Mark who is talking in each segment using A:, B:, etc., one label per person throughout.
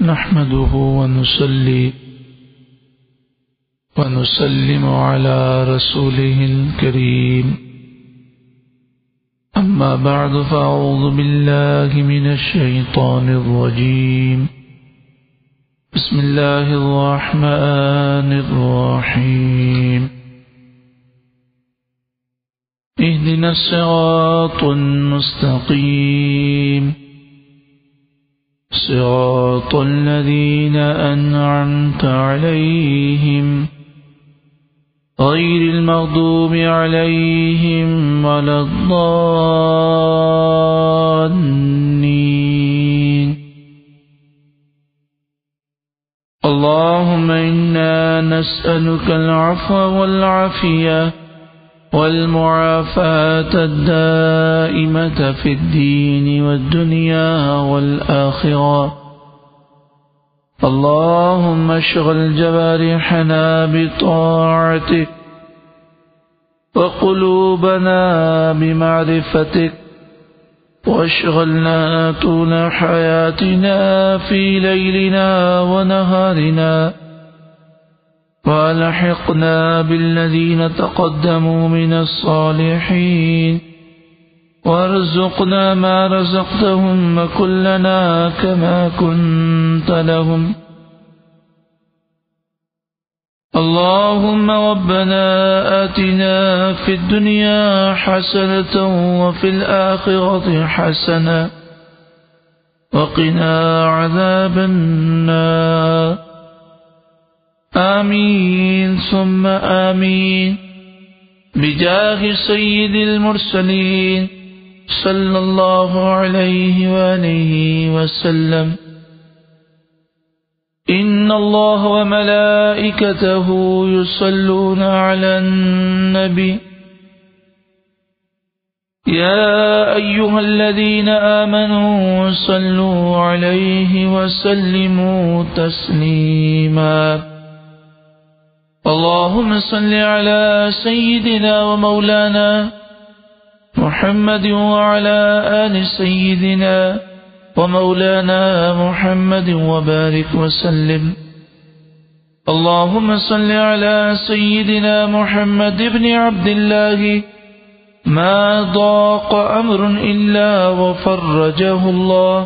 A: نحمده ونصلي ونسلم على رسوله الكريم أما بعد فأعوذ بالله من الشيطان الرجيم بسم الله الرحمن الرحيم اهدنا الصراط المستقيم صراط الذين أنعمت عليهم غير المغضوب عليهم ولا الضالين اللهم إنا نسألك العفو والعافية والمعافاة الدائمة في الدين والدنيا والآخرة اللهم اشغل جوارحنا بطاعتك وقلوبنا بمعرفتك واشغلنا طول حياتنا في ليلنا ونهارنا وألحقنا بالذين تقدموا من الصالحين وارزقنا ما رزقتهم وكلنا كما كنت لهم اللهم ربنا آتنا في الدنيا حسنة وفي الآخرة حسنة وقنا عذاب النار آمين ثم آمين بجاه سيد المرسلين صلى الله عليه وآله وسلم إن الله وملائكته يصلون على النبي يا أيها الذين آمنوا صلوا عليه وسلموا تسليما اللهم صل على سيدنا ومولانا محمد وعلى آل سيدنا ومولانا محمد وبارك وسلم اللهم صل على سيدنا محمد بن عبد الله ما ضاق أمر إلا وفرجه الله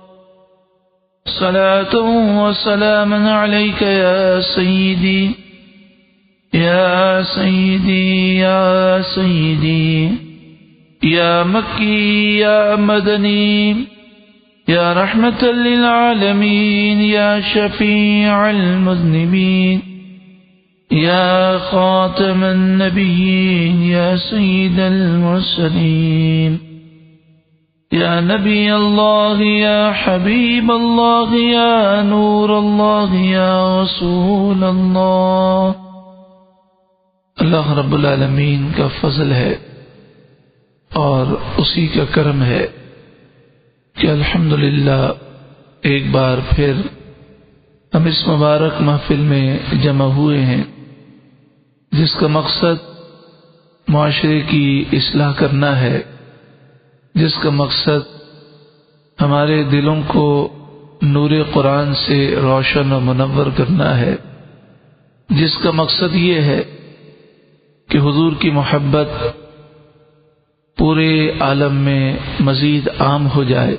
A: صلاة وسلاما عليك يا سيدي يا سيدي يا سيدي يا مكي يا مدني يا رحمة للعالمين يا شفيع المذنبين يا خاتم النبيين يا سيد المرسلين يا نبي الله يا حبيب الله يا نور الله يا رسول الله اللہ رب العالمین کا فضل ہے اور اسی کا کرم ہے کہ الحمدللہ ایک بار پھر ہم اس مبارک محفل میں جمع ہوئے ہیں جس کا مقصد معاشرے کی اصلاح کرنا ہے، جس کا مقصد ہمارے دلوں کو نور قرآن سے روشن و منور کرنا ہے، جس کا مقصد یہ ہے کہ حضور کی محبت پورے عالم میں مزید عام ہو جائے۔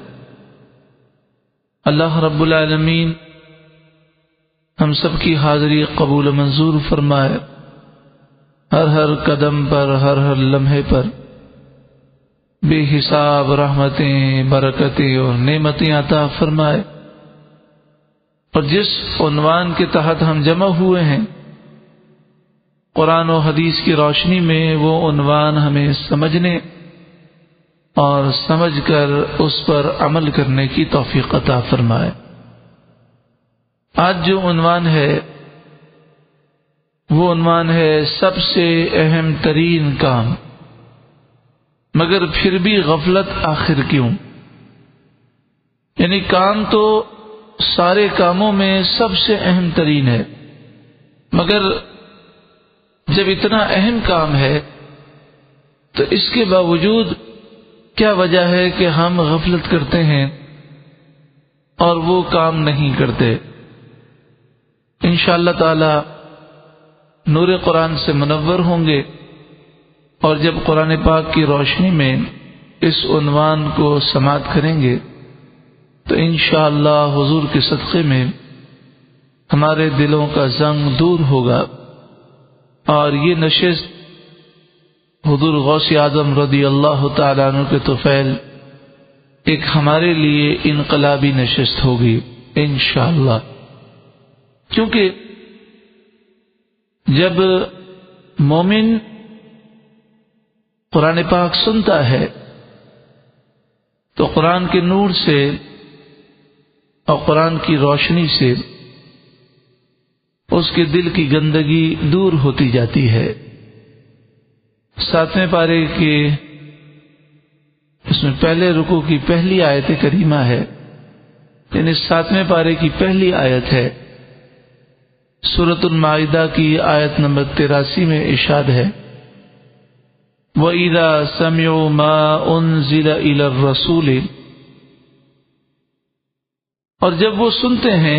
A: اللہ رب العالمین ہم سب کی حاضری قبول منظور فرمائے، ہر قدم پر ہر لمحے پر بے حساب رحمتیں، برکتیں اور نعمتیں عطا فرمائے، اور جس عنوان کے تحت ہم جمع ہوئے ہیں قرآن و حدیث کی روشنی میں، وہ عنوان ہمیں سمجھنے اور سمجھ کر اس پر عمل کرنے کی توفیق عطا فرمائے۔ آج جو عنوان ہے وہ عنوان ہے سب سے اہم ترین کام، مگر پھر بھی غفلت آخر کیوں؟ یعنی کام تو سارے کاموں میں سب سے اہم ترین ہے، مگر جب اتنا اہم کام ہے تو اس کے باوجود کیا وجہ ہے کہ ہم غفلت کرتے ہیں اور وہ کام نہیں کرتے۔ انشاءاللہ تعالی نور قرآن سے منور ہوں گے، اور جب قرآن پاک کی روشنی میں اس عنوان کو سماعت کریں گے تو انشاءاللہ حضور کے صدقے میں ہمارے دلوں کا زنگ دور ہوگا، اور یہ نشست حضور غوث اعظم رضی اللہ تعالیٰ عنہ کے طفیل ایک ہمارے لیے انقلابی نشست ہوگی انشاءاللہ۔ کیونکہ جب مومن قرآن پاک سنتا ہے تو قرآن کے نور سے اور قرآن کی روشنی سے اس کے دل کی گندگی دور ہوتی جاتی ہے۔ 7ویں پارے کے اس میں پہلے رکوع کی پہلی آیت کریمہ ہے، یعنی 7ویں پارے کی پہلی آیت ہے۔ سورۃ المائدہ کی آیت نمبر 83 میں ارشاد ہے، وَإِذَا سَمِعُوا مَا أُنزِلَ إِلَى الرَّسُولِ، اور جب وہ سنتے ہیں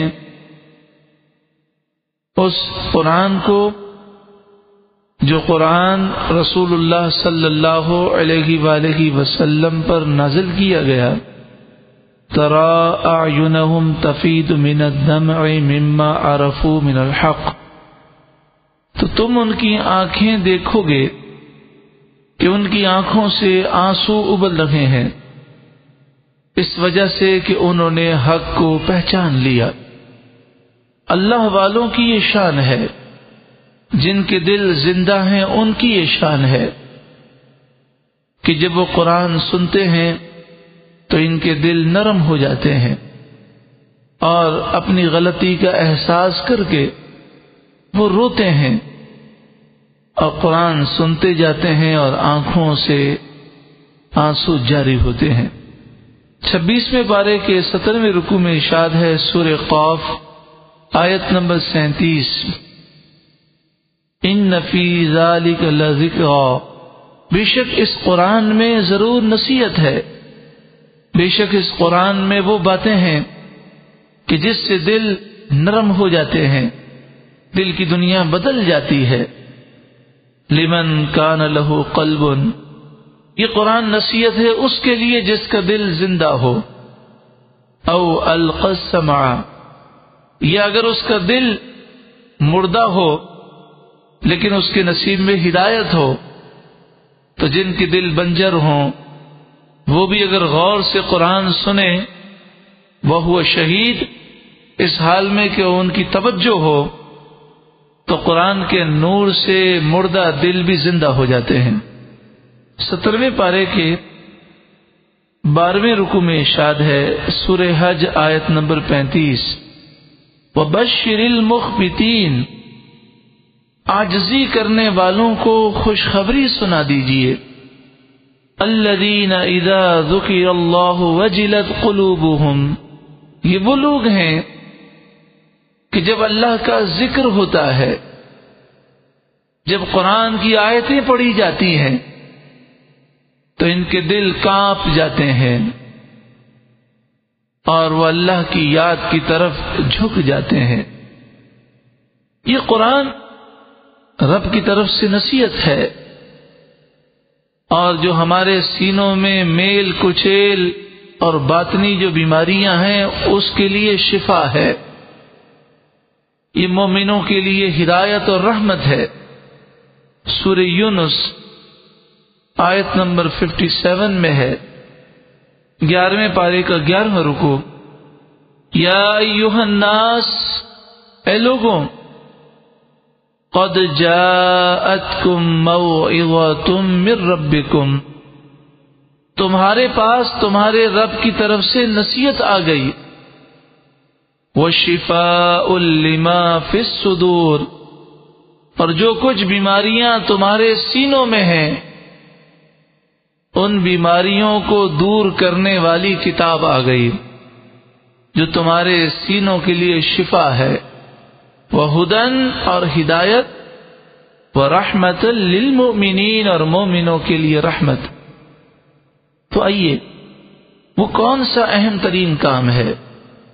A: اس قرآن کو جو قرآن رسول اللہ صلی اللہ علیہ وآلہ وسلم پر نازل کیا گیا، تَرَىٰ أَعْيُنَهُمْ تَفِيضُ مِنَ الدَّمْعِ مِمَّا عَرَفُوا مِنَ الْحَقِّ، تو تم ان کی آنکھیں دیکھو گے کہ ان کی آنکھوں سے آنسو ابل رہے ہیں، اس وجہ سے کہ انہوں نے حق کو پہچان لیا۔ اللہ والوں کی یہ شان ہے، جن کے دل زندہ ہیں ان کی یہ شان ہے کہ جب وہ قرآن سنتے ہیں تو ان کے دل نرم ہو جاتے ہیں، اور اپنی غلطی کا احساس کر کے وہ روتے ہیں اور قرآن سنتے جاتے ہیں اور آنکھوں سے آنسو جاری ہوتے ہیں۔ 26ویں پارے کے 17ویں رکوع میں ارشاد ہے، سورہ قاف آیت نمبر 37، ان فی ذلک لذکریٰ، بے شک اس قرآن میں ضرور نصیحت ہے، بے شک اس قرآن میں وہ باتیں ہیں کہ جس سے دل نرم ہو جاتے ہیں، دل کی دنیا بدل جاتی ہے۔ لمن کان لہ قلب، یہ قرآن نصیحت ہے اس کے لیے جس کا دل زندہ ہو، او القى السمع، یا اگر اس کا دل مردہ ہو لیکن اس کے نصیب میں ہدایت ہو، تو جن کے دل بنجر ہوں وہ بھی اگر غور سے قرآن سنیں، وہو شہید، اس حال میں کہ ان کی توجہ ہو، تو قرآن کے نور سے مردہ دل بھی زندہ ہو جاتے ہیں۔ 17ویں پارے کے 12ویں رکوع میں ارشاد ہے، سورہ حج آیت نمبر 35، وَبَشِّرِ الْمُخْبِتِينَ، عاجزی کرنے والوں کو خوشخبری سنا دیجئے، الَّذِينَ إِذَا ذُكِرَ اللَّهُ وَجِلَتْ قُلُوبُهُمْ، یہ وہ لوگ ہیں کہ جب اللہ کا ذکر ہوتا ہے، جب قرآن کی آیتیں پڑھی جاتی ہیں تو ان کے دل کانپ جاتے ہیں اور وہ اللہ کی یاد کی طرف جھک جاتے ہیں۔ یہ قرآن رب کی طرف سے نصیحت ہے، اور جو ہمارے سینوں میں میل کچیل اور باطنی جو بیماریاں ہیں اس کے لیے شفا ہے۔ یہ مومنوں کے لیے ہدایت اور رحمت ہے۔ سورہ یونس آیت نمبر 57 میں ہے، 11ویں پارے کا 11واں رکوع، یا ایھا الناس، اے لوگوں، قد جاءتکم موعظۃ من ربکم، تمہارے پاس تمہارے رب کی طرف سے نصیحت آ گئی، وشفاء لما فی الصدور، اور جو کچھ بیماریاں تمہارے سینوں میں ہیں ان بیماریوں کو دور کرنے والی کتاب آ گئی جو تمہارے سینوں کے لیے شفا ہے، وہدن، اور ہدایت، ورحمت للمؤمنین، اور مومنوں کے لیے رحمت۔ تو آئیے، وہ کون سا اہم ترین کام ہے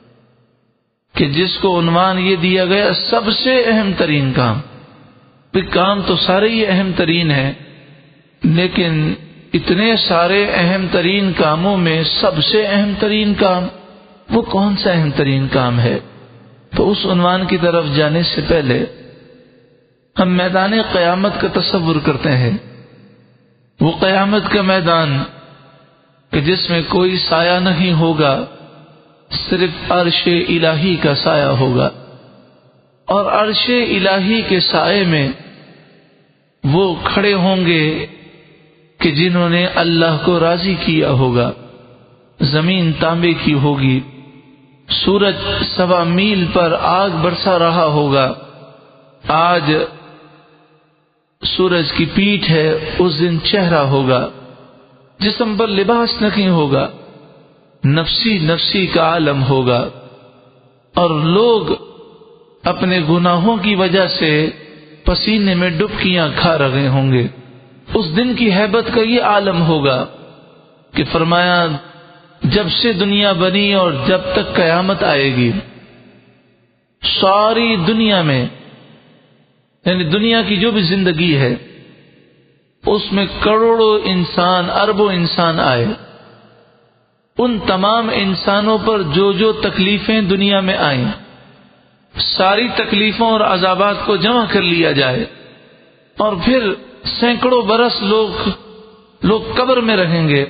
A: کہ جس کو عنوان یہ دیا گیا سب سے اہم ترین کام. کام تو سارے ہی اہم ترین ہیں، لیکن اتنے سارے اہم ترین کاموں میں سب سے اہم ترین کام وہ کون سا اہم ترین کام ہے؟ تو اس عنوان کی طرف جانے سے پہلے ہم میدان قیامت کا تصور کرتے ہیں. وہ قیامت کا میدان کہ جس میں کوئی سایہ نہیں ہوگا، صرف عرش الہی کا سایہ ہوگا، اور عرش الہی کے سائے میں وہ کھڑے ہوں گے کہ جنہوں نے اللہ کو راضی کیا ہوگا. زمین تانبے کی ہوگی، سورج 1.25 میل پر آگ برسا رہا ہوگا. آج سورج کی پیٹھ ہے، اس دن چہرہ ہوگا، جسم پر لباس نہیں ہوگا، نفسی نفسی کا عالم ہوگا، اور لوگ اپنے گناہوں کی وجہ سے پسینے میں ڈبکیاں کھا رہے ہوں گے. اس دن کی ہیبت کا یہ عالم ہوگا کہ فرمایا جب سے دنیا بنی اور جب تک قیامت آئے گی، ساری دنیا میں، یعنی دنیا کی جو بھی زندگی ہے، اس میں کروڑوں انسان، اربوں انسان آئے. ان تمام انسانوں پر جو جو تکلیفیں دنیا میں آئیں، ساری تکلیفوں اور عذابات کو جمع کر لیا جائے، اور پھر سینکڑوں برس لوگ قبر میں رہیں گے،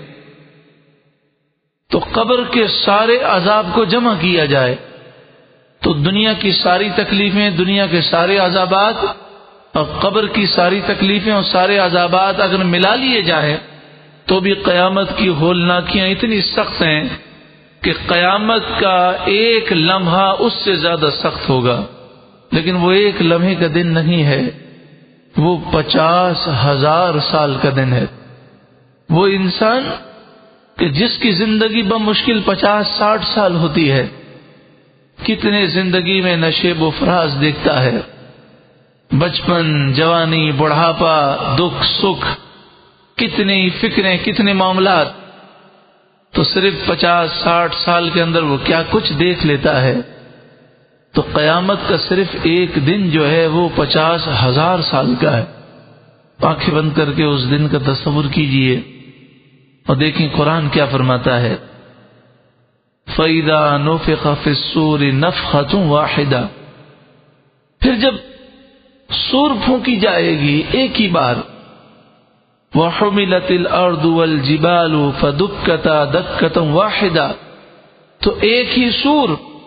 A: تو قبر کے سارے عذاب کو جمع کیا جائے، تو دنیا کی ساری تکلیفیں، دنیا کے سارے عذابات اور قبر کی ساری تکلیفیں اور سارے عذابات اگر ملا لیے جائیں تو بھی قیامت کی ہولناکیاں اتنی سخت ہیں کہ قیامت کا ایک لمحہ اس سے زیادہ سخت ہوگا. لیکن وہ ایک لمحے کا دن نہیں ہے، وہ 50,000 سال کا دن ہے. وہ انسان کہ جس کی زندگی بمشکل 50-60 سال ہوتی ہے، کتنے زندگی میں نشیب و فراز دیکھتا ہے، بچپن، جوانی، بڑھاپا، دکھ سکھ، کتنی فکریں، کتنے معاملات، تو صرف 50-60 سال کے اندر وہ کیا کچھ دیکھ لیتا ہے. تو قیامت کا صرف ایک دن جو ہے وہ 50,000 سال کا ہے. آنکھیں بند کر کے اس دن کا تصور کیجئے اور دیکھیں قرآن کیا فرماتا ہے. فَإِذَا نُفِخَ فِي الصُّورِ نَفْخَةٌ وَاحِدَةٌ، پھر جب سور پھونکی جائے گی ایک ہی بار، وَحُمِلَتِ الْأَرْضُ وَالْجِبَالُ فَدُكَّتَا دَكَّةً وَاحِدَةً، تو ایک ہی سور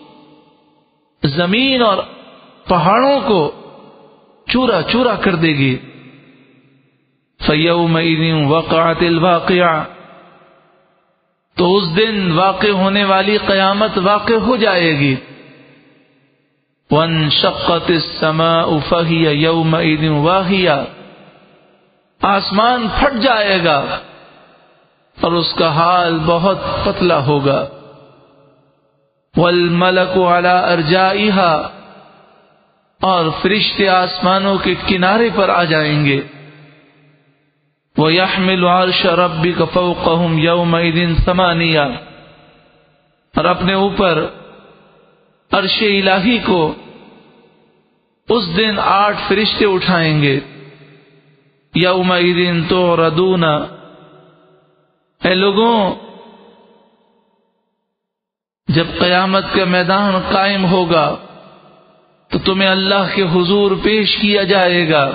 A: زمین اور پہاڑوں کو چورا چورا کر دے گی. فَيَوْمَئِذٍ وَقَعَتِ الْوَاقِعَةُ، تو اس دن واقع ہونے والی قیامت واقع ہو جائے گی. وَانشَقَّتِ السَّمَاءُ فَهِيَ يَوْمَئِذٍ وَاهِيَةٌ، آسمان پھٹ جائے گا اور اس کا حال بہت پتلا ہوگا. وَالْمَلَكُ عَلَى أَرْجَائِهَا، اور فرشتے آسمانوں کے کنارے پر آ جائیں گے. وَيَحْمِلُ عَرْشَ رَبِّكَ فَوْقَهُمْ يَوْمَئِذٍ ثَمَانِيَةٌ، اور اپنے اوپر عرش الہی کو اس دن 8 فرشتے اٹھائیں گے. یومئذ تعرضون، اے لوگوں جب قیامت کا میدان قائم ہوگا تو تمہیں اللہ کے حضور پیش کیا جائے گا.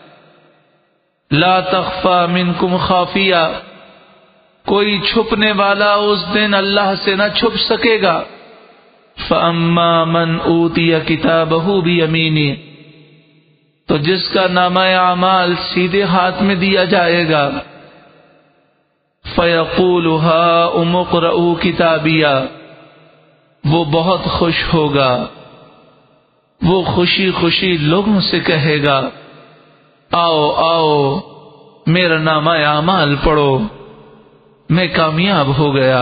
A: لا تخفى منکم خافیہ، کوئی چھپنے والا اس دن اللہ سے نہ چھپ سکے گا. فَأَمَّا مَنْ أُوتِيَ كِتَابَهُ بِيَمِينِهِ، تو جس کا نامہ اعمال سیدھے ہاتھ میں دیا جائے گا. فَيَقُولُ هَاؤُمُ اقْرَءُوا كِتَابِيَهْ، وہ بہت خوش ہوگا، وہ خوشی خوشی لوگوں سے کہے گا آؤ آؤ میرا نامہ اعمال پڑھو، میں کامیاب ہو گیا.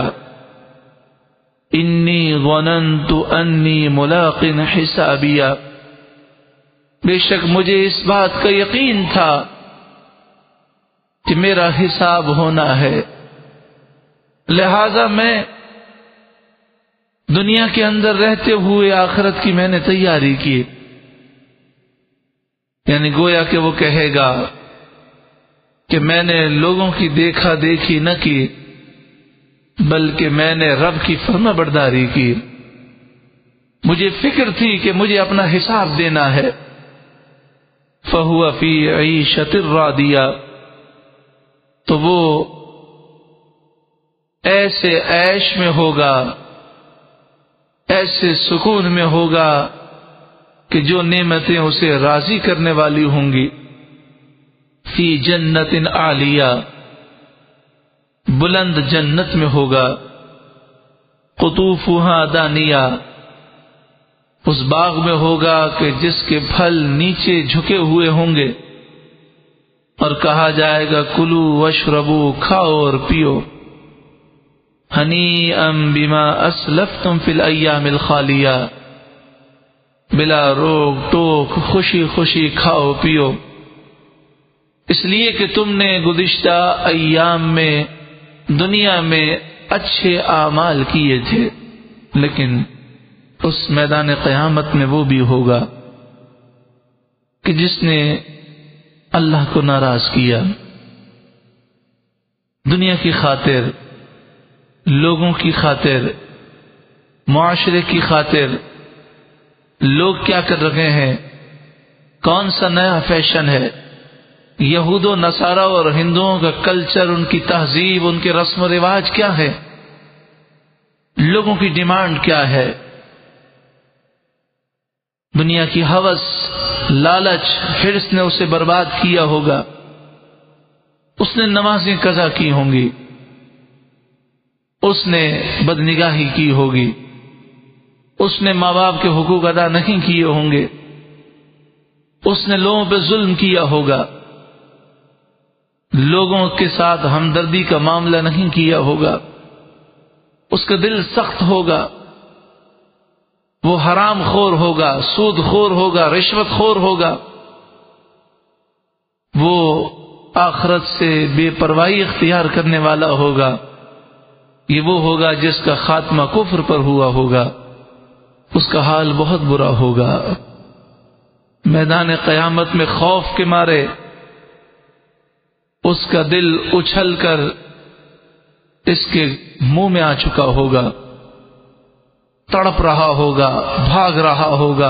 A: انی ظننت انی ملاق حسابیہ، بے شک مجھے اس بات کا یقین تھا کہ میرا حساب ہونا ہے، لہذا میں دنیا کے اندر رہتے ہوئے آخرت کی میں نے تیاری کی، یعنی گویا کہ وہ کہے گا کہ میں نے لوگوں کی دیکھا دیکھی نہ کی، بلکہ میں نے رب کی فرما برداری کی۔ مجھے فکر تھی کہ مجھے اپنا حساب دینا ہے۔ فَهُوَ فِي عِيشَةٍ رَاضِيَةٍ، تو وہ ایسے عیش میں ہوگا، ایسے سکون میں ہوگا کہ جو نعمتیں اسے راضی کرنے والی ہوں گی۔ فی جنت عالیہ، بلند جنت میں ہوگا۔ قطوفها دانیہ، اس باغ میں ہوگا کہ جس کے پھل نیچے جھکے ہوئے ہوں گے، اور کہا جائے گا کلو واشربو، کھاؤ اور پیو۔ ہنیئا بما اسلفتم فی الایام الخالیہ، بلا روک ٹوک خوشی خوشی کھاؤ پیو، اس لیے کہ تم نے گزشتہ ایام میں دنیا میں اچھے اعمال کیے تھے۔ لیکن اس میدان قیامت میں وہ بھی ہوگا کہ جس نے اللہ کو ناراض کیا، دنیا کی خاطر، لوگوں کی خاطر، معاشرے کی خاطر، لوگ کیا کر رہے ہیں، کون سا نیا فیشن ہے، یہود و نصارہ اور ہندوؤں کا کلچر، ان کی تہذیب، ان کے رسم و رواج کیا ہے، لوگوں کی ڈیمانڈ کیا ہے، دنیا کی ہوس، لالچ، حرص نے اسے برباد کیا ہوگا۔ اس نے نمازیں قضا کی ہوں گی، اس نے بدنگاہی کی ہوگی، اس نے ماں باپ کے حقوق ادا نہیں کیے ہوں گے، اس نے لوگوں پہ ظلم کیا ہوگا، لوگوں کے ساتھ ہمدردی کا معاملہ نہیں کیا ہوگا، اس کا دل سخت ہوگا، وہ حرام خور ہوگا، سود خور ہوگا، رشوت خور ہوگا، وہ آخرت سے بے پرواہی اختیار کرنے والا ہوگا۔ یہ وہ ہوگا جس کا خاتمہ کفر پر ہوا ہوگا، اس کا حال بہت برا ہوگا۔ میدان قیامت میں خوف کے مارے اس کا دل اچھل کر اس کے منہ میں آ چکا ہوگا، تڑپ رہا ہوگا، بھاگ رہا ہوگا۔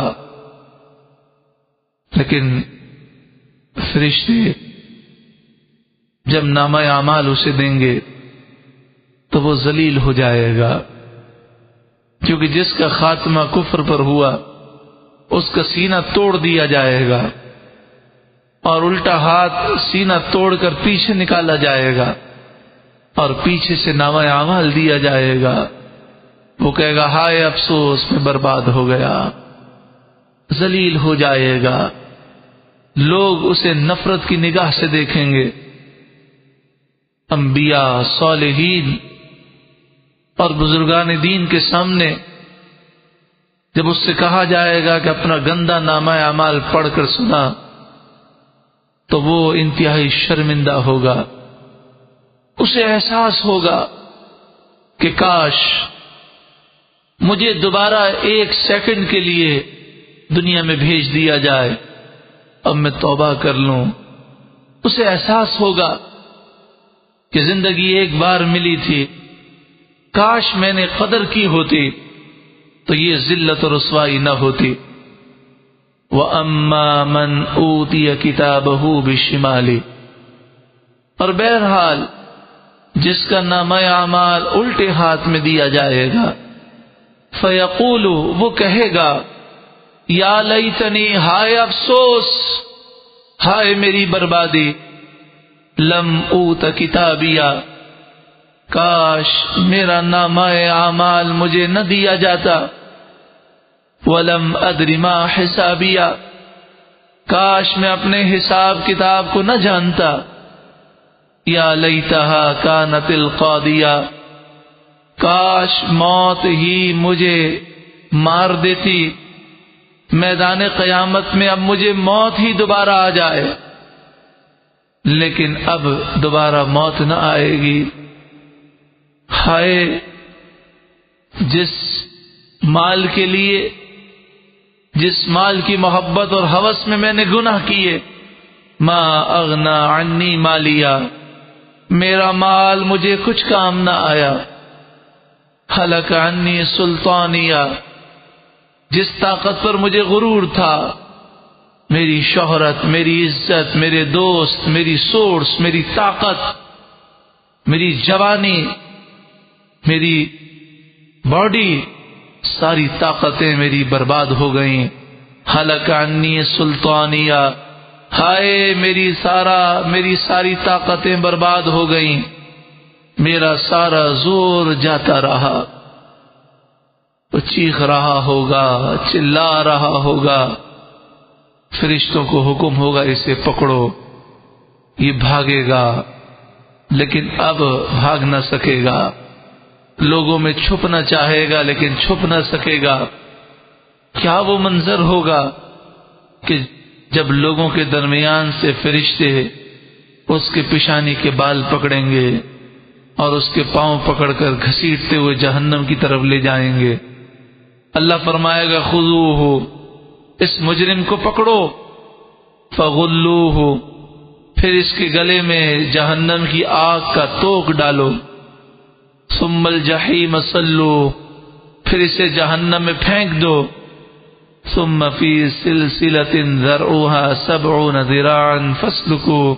A: لیکن فرشتے جب نامہ اعمال اسے دیں گے تو وہ ذلیل ہو جائے گا، کیونکہ جس کا خاتمہ کفر پر ہوا اس کا سینہ توڑ دیا جائے گا، اور الٹا ہاتھ سینہ توڑ کر پیچھے نکالا جائے گا، اور پیچھے سے نامہ اعمال دیا جائے گا۔ وہ کہے گا ہائے افسوس، میں برباد ہو گیا، ذلیل ہو جائے گا۔ لوگ اسے نفرت کی نگاہ سے دیکھیں گے۔ انبیاء، صالحین اور بزرگان دین کے سامنے جب اس سے کہا جائے گا کہ اپنا گندا نامہ اعمال پڑھ کر سنا، تو وہ انتہائی شرمندہ ہوگا۔ اسے احساس ہوگا کہ کاش مجھے دوبارہ ایک سیکنڈ کے لیے دنیا میں بھیج دیا جائے، اب میں توبہ کر لوں۔ اسے احساس ہوگا کہ زندگی ایک بار ملی تھی، کاش میں نے قدر کی ہوتی تو یہ ذلت و رسوائی نہ ہوتی۔ وَأَمَّا مَنْ أُوتِيَ كِتَابَهُ بِالشِّمَالِ، اور بہرحال جس کا نامہ اعمال الٹے ہاتھ میں دیا جائے گا، فَيَقُولُ، وہ کہے گا یا لیتنی، ہائے افسوس، ہائے میری بربادی، لم اوت کتابیہ، کاش میرا نامہ اعمال مجھے نہ دیا جاتا، ولم ادر ما حسابیہ، کاش میں اپنے حساب کتاب کو نہ جانتا، یا لیتہا کانت القاضیہ، کاش موت ہی مجھے مار دیتی، میدان قیامت میں اب مجھے موت ہی دوبارہ آ جائے۔ لیکن اب دوبارہ موت نہ آئے گی۔ ہائے جس مال کے لیے جس مال کی محبت اور ہوس میں میں نے گناہ کیے، ما اغنا عنی مالیا، میرا مال مجھے کچھ کام نہ آیا، ہلک عنی سلطانیہ، جس طاقت پر مجھے غرور تھا، میری شہرت، میری عزت، میرے دوست، میری سورس، میری طاقت، میری جوانی، میری باڈی، ساری طاقتیں میری برباد ہو گئیں۔ ہلک عنی سلطانیہ، ہائے میری ساری طاقتیں برباد ہو گئیں، میرا سارا زور جاتا رہا۔ وہ چیخ رہا ہوگا، چلا رہا ہوگا، فرشتوں کو حکم ہوگا اسے پکڑو، یہ بھاگے گا لیکن اب بھاگ نہ سکے گا، لوگوں میں چھپنا چاہے گا لیکن چھپ نہ سکے گا۔ کیا وہ منظر ہوگا کہ جب لوگوں کے درمیان سے فرشتے اس کے پیشانی کے بال پکڑیں گے اور اس کے پاؤں پکڑ کر گھسیٹتے ہوئے جہنم کی طرف لے جائیں گے۔ اللہ فرمائے گا خذوہ، اس مجرم کو پکڑو، فغلوہ، پھر اس کے گلے میں جہنم کی آگ کا توق ڈالو، ثم الجحیم صلو، پھر اسے جہنم میں پھینک دو، ثم فی سلسلۃ ذرعها 70 ذراعا فاسلکوا،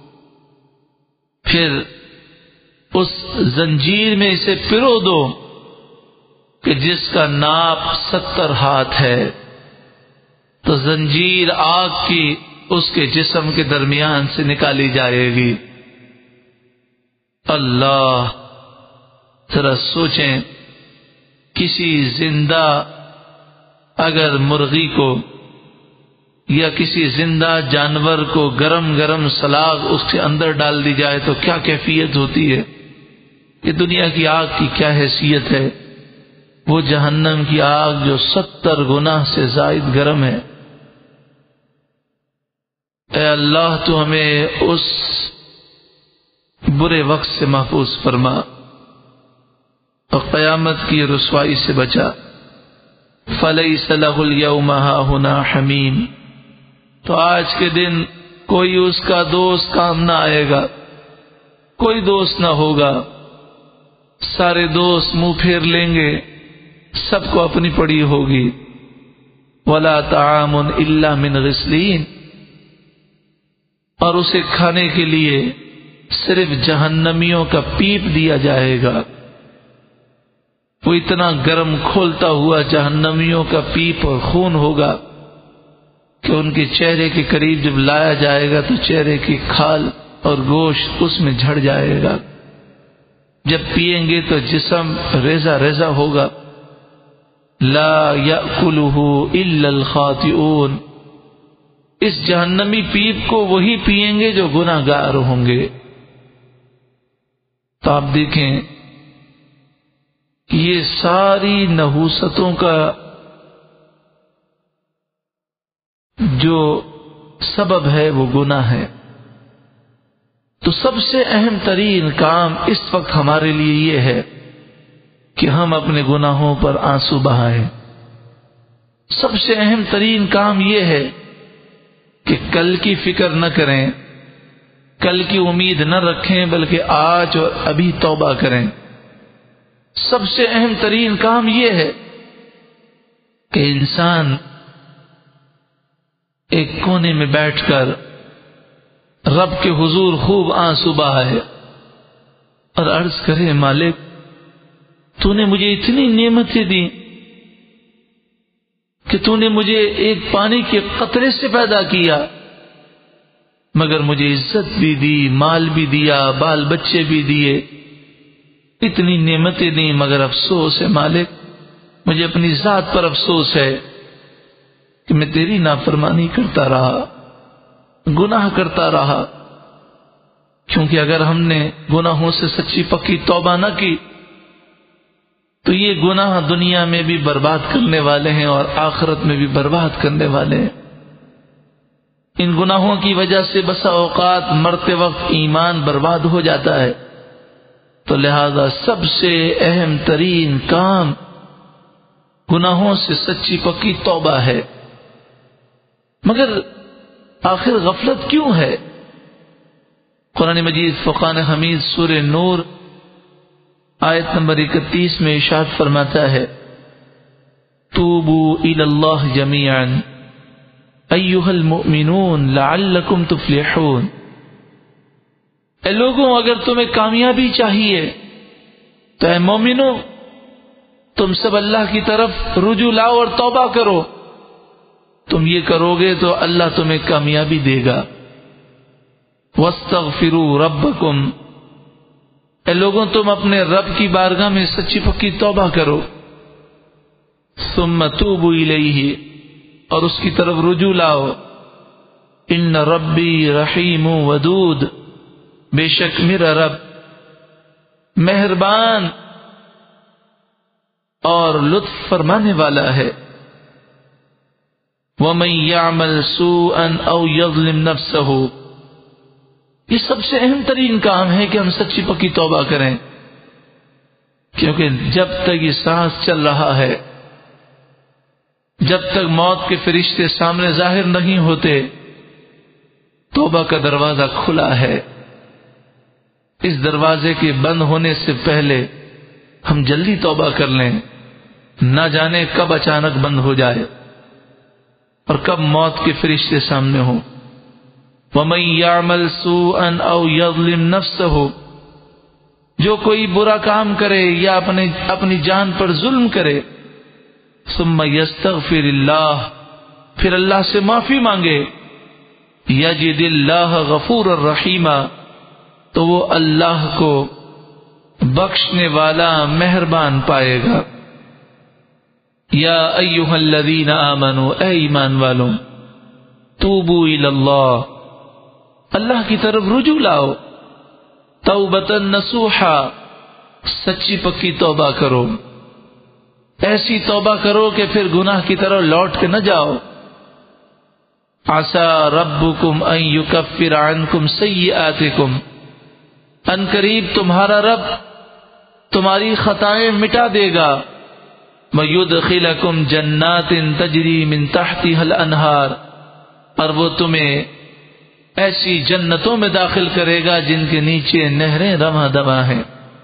A: پھر اس زنجیر میں اسے پرو دو کہ جس کا ناپ 70 ہاتھ ہے، تو زنجیر آگ کی اس کے جسم کے درمیان سے نکالی جائے گی۔ اللہ، ذرا سوچیں، کسی زندہ اگر مرغی کو یا کسی زندہ جانور کو گرم گرم سلاغ اس کے اندر ڈال دی جائے تو کیا کیفیت ہوتی ہے؟ یہ دنیا کی آگ کی کیا حیثیت ہے؟ وہ جہنم کی آگ جو 70 گنا سے زائد گرم ہے۔ اے اللہ، تو ہمیں اس برے وقت سے محفوظ فرما اور قیامت کی رسوائی سے بچا۔ فَلَيْسَ لَهُ الْيَوْمَ هَاهُنَا حَمِيمٌ، تو آج کے دن کوئی اس کا دوست کام نہ آئے گا، کوئی دوست نہ ہوگا، سارے دوست منہ پھیر لیں گے، سب کو اپنی پڑی ہوگی۔ وَلَا طَعَامٌ إِلَّا مِنْ غِسْلِينَ، اور اسے کھانے کے لیے صرف جہنمیوں کا پیپ دیا جائے گا۔ وہ اتنا گرم کھولتا ہوا جہنمیوں کا پیپ اور خون ہوگا کہ ان کے چہرے کے قریب جب لایا جائے گا تو چہرے کی کھال اور گوشت اس میں جھڑ جائے گا۔ جب پئیں گے تو جسم ریزہ ریزہ ہوگا۔ لا یأکلہ الا الخاطئون، اس جہنمی پیپ کو وہی پئیں گے جو گناہ گار ہوں گے۔ تو آپ دیکھیں، یہ ساری نحوستوں کا جو سبب ہے وہ گناہ ہے۔ تو سب سے اہم ترین کام اس وقت ہمارے لیے یہ ہے کہ ہم اپنے گناہوں پر آنسو بہائیں۔ سب سے اہم ترین کام یہ ہے کہ کل کی فکر نہ کریں، کل کی امید نہ رکھیں، بلکہ آج اور ابھی توبہ کریں۔ سب سے اہم ترین کام یہ ہے کہ انسان ایک کونے میں بیٹھ کر رب کے حضور خوب آنسو بہائے اور عرض کرے، مالک، تو نے مجھے اتنی نعمتیں دی کہ تو نے مجھے ایک پانی کے قطرے سے پیدا کیا، مگر مجھے عزت بھی دی، مال بھی دیا، بال بچے بھی دیے، اتنی نعمتیں دی، مگر افسوس ہے مالک، مجھے اپنی ذات پر افسوس ہے کہ میں تیری نافرمانی کرتا رہا، گناہ کرتا رہا۔ کیونکہ اگر ہم نے گناہوں سے سچی پکی توبہ نہ کی تو یہ گناہ دنیا میں بھی برباد کرنے والے ہیں اور آخرت میں بھی برباد کرنے والے ہیں۔ ان گناہوں کی وجہ سے بسا اوقات مرتے وقت ایمان برباد ہو جاتا ہے۔ تو لہذا سب سے اہم ترین کام گناہوں سے سچی پکی توبہ ہے۔ مگر آخر غفلت کیوں ہے؟ قرآن مجید فقان حمید سورہ نور آیت نمبر 31 میں ارشاد فرماتا ہے، توبوا الی اللہ جمیعا ایھا المؤمنون لعلکم تفلحون۔ اے لوگوں، اگر تمہیں کامیابی چاہیے تو اے مومنو، تم سب اللہ کی طرف رجوع لاؤ اور توبہ کرو۔ تم یہ کرو گے تو اللہ تمہیں کامیابی دے گا۔ واستغفروا ربکم، اے لوگوں تم اپنے رب کی بارگاہ میں سچی پکی توبہ کرو۔ ثم توبوا الیہ، اور اس کی طرف رجوع لاؤ۔ ان ربی رحیم ودود، بے شک میرا رب مہربان اور لطف فرمانے والا ہے۔ وَمَن يَعْمَلْ سُوءًا أَوْ يَظْلِمْ نَفْسَهُ، یہ سب سے اہم ترین کام ہے کہ ہم سچی پکی توبہ کریں، کیونکہ جب تک یہ سانس چل رہا ہے، جب تک موت کے فرشتے سامنے ظاہر نہیں ہوتے، توبہ کا دروازہ کھلا ہے۔ اس دروازے کے بند ہونے سے پہلے ہم جلدی توبہ کر لیں، نہ جانے کب اچانک بند ہو جائے اور کب موت کے فرشتے سامنے ہوں۔ وَمَن يَعْمَلْ سُوءًا أَوْ يَظْلِمْ نَفْسَهُ، جو کوئی برا کام کرے یا اپنی جان پر ظلم کرے، ثم يستغفر اللہ، پھر اللہ سے معافی مانگے، یجد اللہ غفور الرحیم، تو وہ اللہ کو بخشنے والا مہربان پائے گا۔ یا ایھا الذین آمنوا، اے ایمان والوں، توبوا الی اللہ، اللہ کی طرف رجوع لاؤ، توبۃ نصوحا، سچی پکی توبہ کرو، ایسی توبہ کرو کہ پھر گناہ کی طرف لوٹ کے نہ جاؤ۔ عسى ربکم ان یکفر عنکم سیئاتکم، ان قریب تمہارا رب تمہاری خطائیں مٹا دے گا۔ وَيُدْخِلَكُمْ جَنَّاتٍ تَجْرِي مِن تَحْتِهَا الْأَنْهَارُ، اور وہ تمہیں ایسی جنتوں میں داخل کرے گا جن کے نیچے نہریں رواں دواں ہیں۔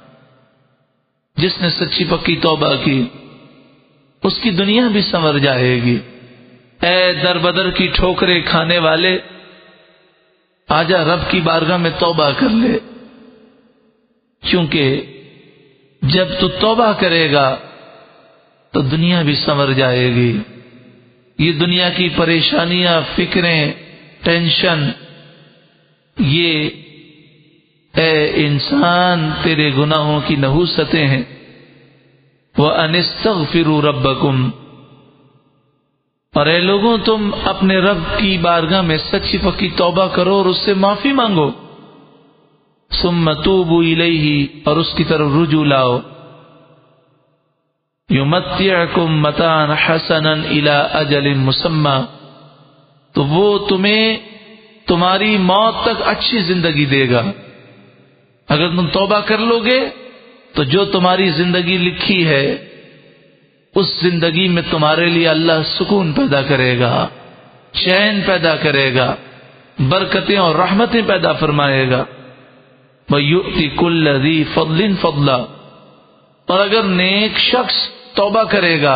A: جس نے سچی پکی توبہ کی اس کی دنیا بھی سنور جائے گی۔ اے در بدر کی ٹھوکریں کھانے والے، آجا رب کی بارگاہ میں توبہ کر لے، کیونکہ جب تو توبہ کرے گا تو دنیا بھی سنور جائے گی۔ یہ دنیا کی پریشانیاں، فکریں، ٹینشن، یہ اے انسان تیرے گناہوں کی نحوستیں ہیں۔ وَأَنِ اسْتَغْفِرُوا رَبَّكُمْ، اور اے لوگوں تم اپنے رب کی بارگاہ میں سچی پکی توبہ کرو اور اس سے معافی مانگو۔ ثُمَّ تُوبُوا إِلَيْهِ، اور اس کی طرف رجوع لاؤ۔ يُمَتِّعْكُمْ مَتَاعًا حَسَنًا إِلَى أَجَلٍ مُّسَمًّى، تو وہ تمہیں تمہاری موت تک اچھی زندگی دے گا۔ اگر تم توبہ کر لو گے تو جو تمہاری زندگی لکھی ہے اس زندگی میں تمہارے لیے اللہ سکون پیدا کرے گا، چین پیدا کرے گا، برکتیں اور رحمتیں پیدا فرمائے گا۔ وَيُؤْتِ كُلَّ ذِي فَضْلٍ فَضْلًا، اور اگر نیک شخص توبہ کرے گا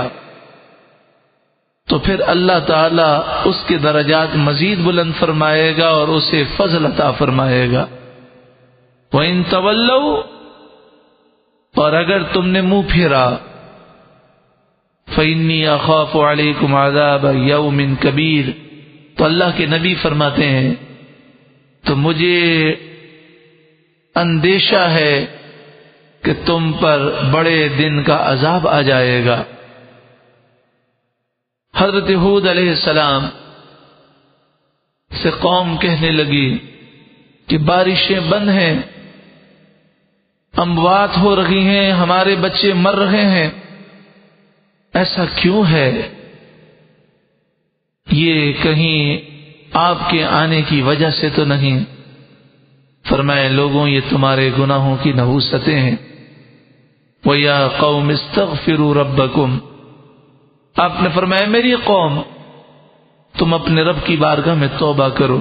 A: تو پھر اللہ تعالی اس کے درجات مزید بلند فرمائے گا اور اسے فضل عطا فرمائے گا۔ وَإِن تَوَلَّوْا، اور اگر تم نے منہ پھیرا، فَإِنِّي أَخَافُ عَلَيْكُمْ عَذَابَ يَوْمٍ كَبِيرٍ، تو اللہ کے نبی فرماتے ہیں تو مجھے اندیشہ ہے کہ تم پر بڑے دن کا عذاب آ جائے گا۔ حضرت ہود علیہ السلام سے قوم کہنے لگی کہ بارشیں بند ہیں، اموات ہو رہی ہیں، ہمارے بچے مر رہے ہیں، ایسا کیوں ہے؟ یہ کہیں آپ کے آنے کی وجہ سے تو نہیں؟ فرمائے لوگوں یہ تمہارے گناہوں کی نحوستیں ہیں۔ وَيَا قَوْمِ اسْتَغْفِرُوا رَبَّكُمْ، آپ نے فرمایا میری قوم تم اپنے رب کی بارگاہ میں توبہ کرو،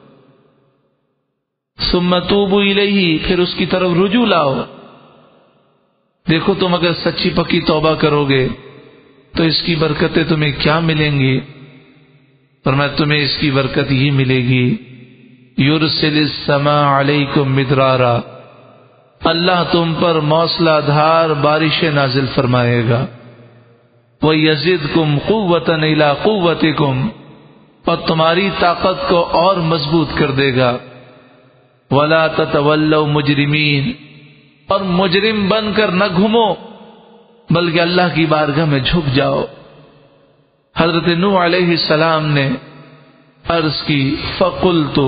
A: ثم توبوا الیہ، پھر اس کی طرف رجوع لاؤ۔ دیکھو تم اگر سچی پکی توبہ کرو گے تو اس کی برکتیں تمہیں کیا ملیں گی؟ فرمایا تمہیں اس کی برکت یہ ملے گی، یرسل السماء علیکم مدرارا، اللہ تم پر موسلا دھار بارشیں نازل فرمائے گا، وَيَزِدْكُمْ قُوَّةً إِلَىٰ قُوَّتِكُمْ، اور تمہاری طاقت کو اور مضبوط کر دے گا، وَلَا تَتَوَلَّوْا مُجْرِمِينَ، اور مجرم بن کر نہ گھومو بلکہ اللہ کی بارگاہ میں جھک جاؤ۔ حضرت نوح علیہ السلام نے عرض کی فَقُلْتُ،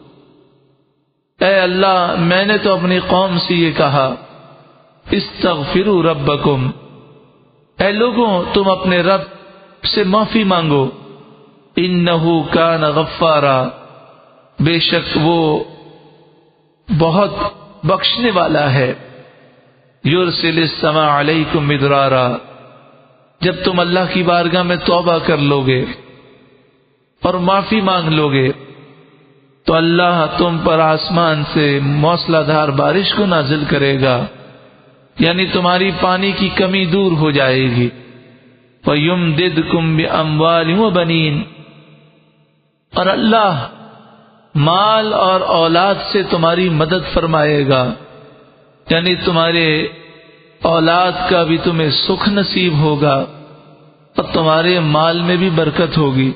A: اے اللہ میں نے تو اپنی قوم سے یہ کہا استغفروا ربکم، اے لوگوں تم اپنے رب سے معافی مانگو، انہ کان غفارا، بے شک وہ بہت بخشنے والا ہے، یرسل السماء علیکم مدرارا، جب تم اللہ کی بارگاہ میں توبہ کر لو گے اور معافی مانگ لو گے تو اللہ تم پر آسمان سے موسلا دھار بارش کو نازل کرے گا، یعنی تمہاری پانی کی کمی دور ہو جائے گی، وَيُمْدِدْكُمْ بِأَمْوَالٍ وَبَنِينَ، اور اللہ مال اور اولاد سے تمہاری مدد فرمائے گا، یعنی تمہارے اولاد کا بھی تمہیں سکھ نصیب ہوگا اور تمہارے مال میں بھی برکت ہوگی،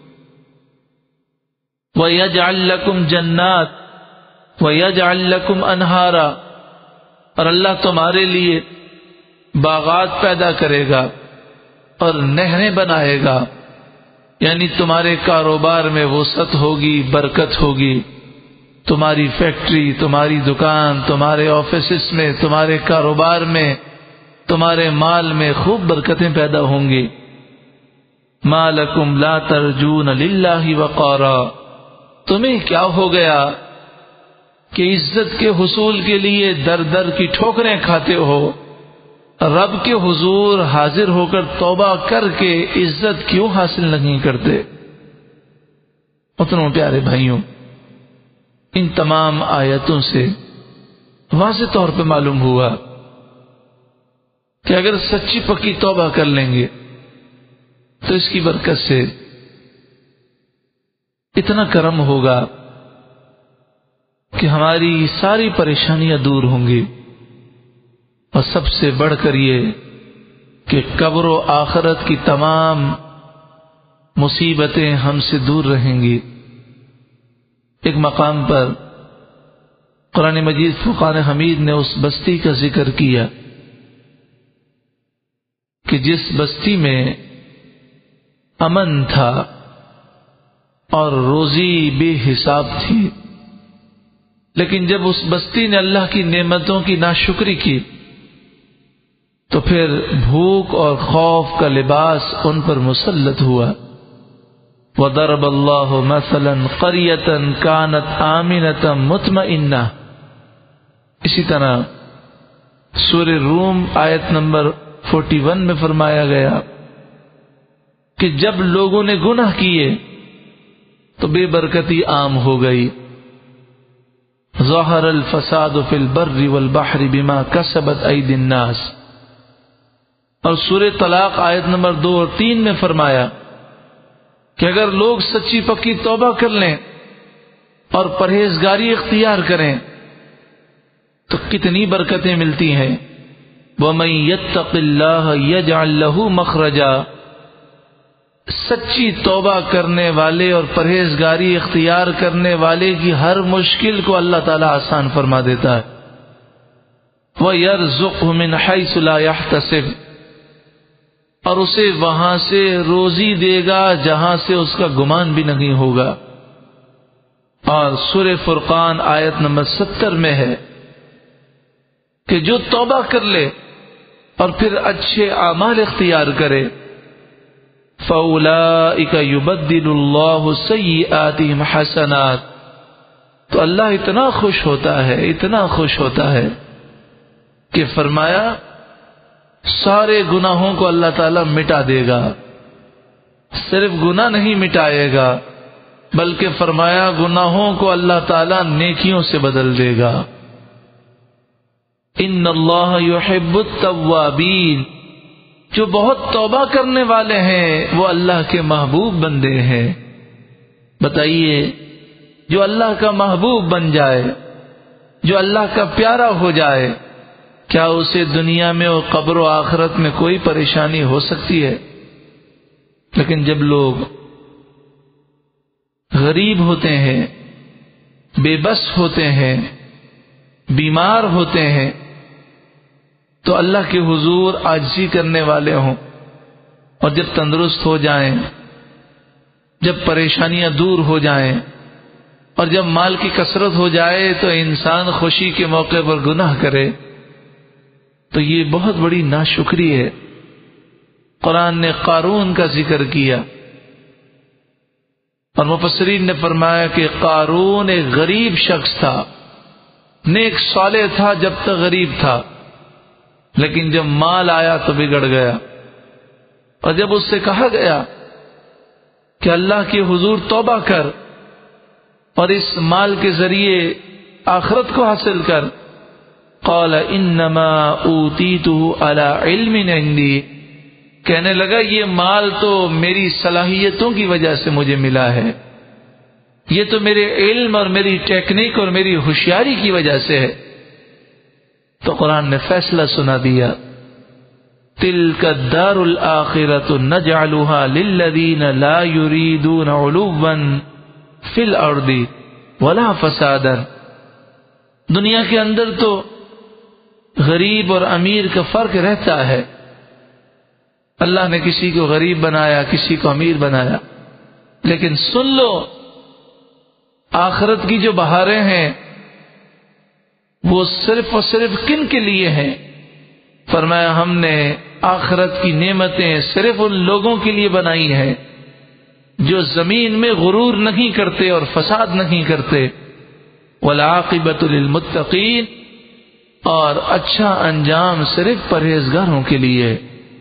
A: وَيَجْعَلْ لَكُمْ جَنَّاتٍ وَيَجْعَلْ لَكُمْ أَنْهَارًا، اور اللہ تمہارے لیے باغات پیدا کرے گا اور نہریں بنائے گا، یعنی تمہارے کاروبار میں وسعت ہوگی، برکت ہوگی، تمہاری فیکٹری، تمہاری دکان، تمہارے آفیسز میں، تمہارے کاروبار میں، تمہارے مال میں خوب برکتیں پیدا ہوں گی۔ مَا لَكُمْ لَا تَرْجُونَ لِلَّهِ وَقَارًا، تمہیں کیا ہو گیا کہ عزت کے حصول کے لیے در در کی ٹھوکریں کھاتے ہو، رب کے حضور حاضر ہو کر توبہ کر کے عزت کیوں حاصل نہیں کرتے؟ اتنوں پیارے بھائیوں، ان تمام آیتوں سے واضح طور پہ معلوم ہوا کہ اگر سچی پکی توبہ کر لیں گے تو اس کی برکت سے اتنا کرم ہوگا کہ ہماری ساری پریشانیاں دور ہوں گی، اور سب سے بڑھ کر یہ کہ قبر و آخرت کی تمام مصیبتیں ہم سے دور رہیں گی۔ ایک مقام پر قرآن مجید فرقان حمید نے اس بستی کا ذکر کیا کہ جس بستی میں امن تھا اور روزی بے حساب تھی، لیکن جب اس بستی نے اللہ کی نعمتوں کی ناشکری کی تو پھر بھوک اور خوف کا لباس ان پر مسلط ہوا۔ وَضَرَبَ اللَّهُ مَثَلًا قَرْيَةً كَانَتْ آمِنَةً مُطْمَئِنَّةً، اسی طرح سورہ روم آیت نمبر 41 میں فرمایا گیا کہ جب لوگوں نے گناہ کیے تو بے برکتی عام ہو گئی۔ ظَهَرَ الْفَسَادُ فِي الْبَرِّ وَالْبَحْرِ بِمَا كَسَبَتْ أَيْدِي النَّاسِ، اور سورہ طلاق آیت نمبر 2 اور 3 میں فرمایا کہ اگر لوگ سچی پکی توبہ کر لیں اور پرہیزگاری اختیار کریں تو کتنی برکتیں ملتی ہیں۔ وَمَن يَتَّقِ اللَّهَ يَجْعَل لَّهُ مَخْرَجًا، سچی توبہ کرنے والے اور پرہیزگاری اختیار کرنے والے کی ہر مشکل کو اللہ تعالی آسان فرما دیتا ہے۔ وَيَرْزُقْهُ مِنْ حَيْثُ لَا يَحْتَسِبُ، اور اسے وہاں سے روزی دے گا جہاں سے اس کا گمان بھی نہیں ہوگا۔ اور سورہ فرقان آیت نمبر 70 میں ہے کہ جو توبہ کر لے اور پھر اچھے اعمال اختیار کرے فَأُولَئِكَ يُبَدِّلُ اللَّهُ سَيِّئَاتِهِمْ حَسَنَاتٍ، تو اللہ اتنا خوش ہوتا ہے، اتنا خوش ہوتا ہے کہ فرمایا سارے گناہوں کو اللہ تعالیٰ مٹا دے گا، صرف گناہ نہیں مٹائے گا بلکہ فرمایا گناہوں کو اللہ تعالیٰ نیکیوں سے بدل دے گا۔ ان اللہ یحب التوابین، جو بہت توبہ کرنے والے ہیں وہ اللہ کے محبوب بندے ہیں۔ بتائیے، جو اللہ کا محبوب بن جائے، جو اللہ کا پیارا ہو جائے، کیا اسے دنیا میں اور قبر و آخرت میں کوئی پریشانی ہو سکتی ہے؟ لیکن جب لوگ غریب ہوتے ہیں، بے بس ہوتے ہیں، بیمار ہوتے ہیں، تو اللہ کے حضور عاجزی کرنے والے ہوں، اور جب تندرست ہو جائیں، جب پریشانیاں دور ہو جائیں، اور جب مال کی کثرت ہو جائے تو انسان خوشی کے موقع پر گناہ کرے، تو یہ بہت بڑی ناشکری ہے۔ قرآن نے قارون کا ذکر کیا، اور مفسرین نے فرمایا کہ قارون ایک غریب شخص تھا، نیک صالح تھا جب تک غریب تھا، لیکن جب مال آیا تو بگڑ گیا۔ اور جب اس سے کہا گیا کہ اللہ کے حضور توبہ کر اور اس مال کے ذریعے آخرت کو حاصل کر، قال انما اوتیتہ علی علم عندی، کہنے لگا یہ مال تو میری صلاحیتوں کی وجہ سے مجھے ملا ہے، یہ تو میرے علم اور میری ٹیکنیک اور میری ہوشیاری کی وجہ سے ہے۔ تو قرآن نے فیصلہ سنا دیا، تلک الدار الآخرۃ نجعلها للذین لا یریدون علوا فی الارض ولا فسادا، دنیا کے اندر تو غریب اور امیر کا فرق رہتا ہے، اللہ نے کسی کو غریب بنایا، کسی کو امیر بنایا، لیکن سن لو آخرت کی جو بہاریں ہیں وہ صرف اور صرف کن کے لیے ہیں؟ فرمایا ہم نے آخرت کی نعمتیں صرف ان لوگوں کے لیے بنائی ہیں جو زمین میں غرور نہیں کرتے اور فساد نہیں کرتے، والعاقبۃ للمتقین، اور اچھا انجام صرف پرہیزگاروں کے لیے۔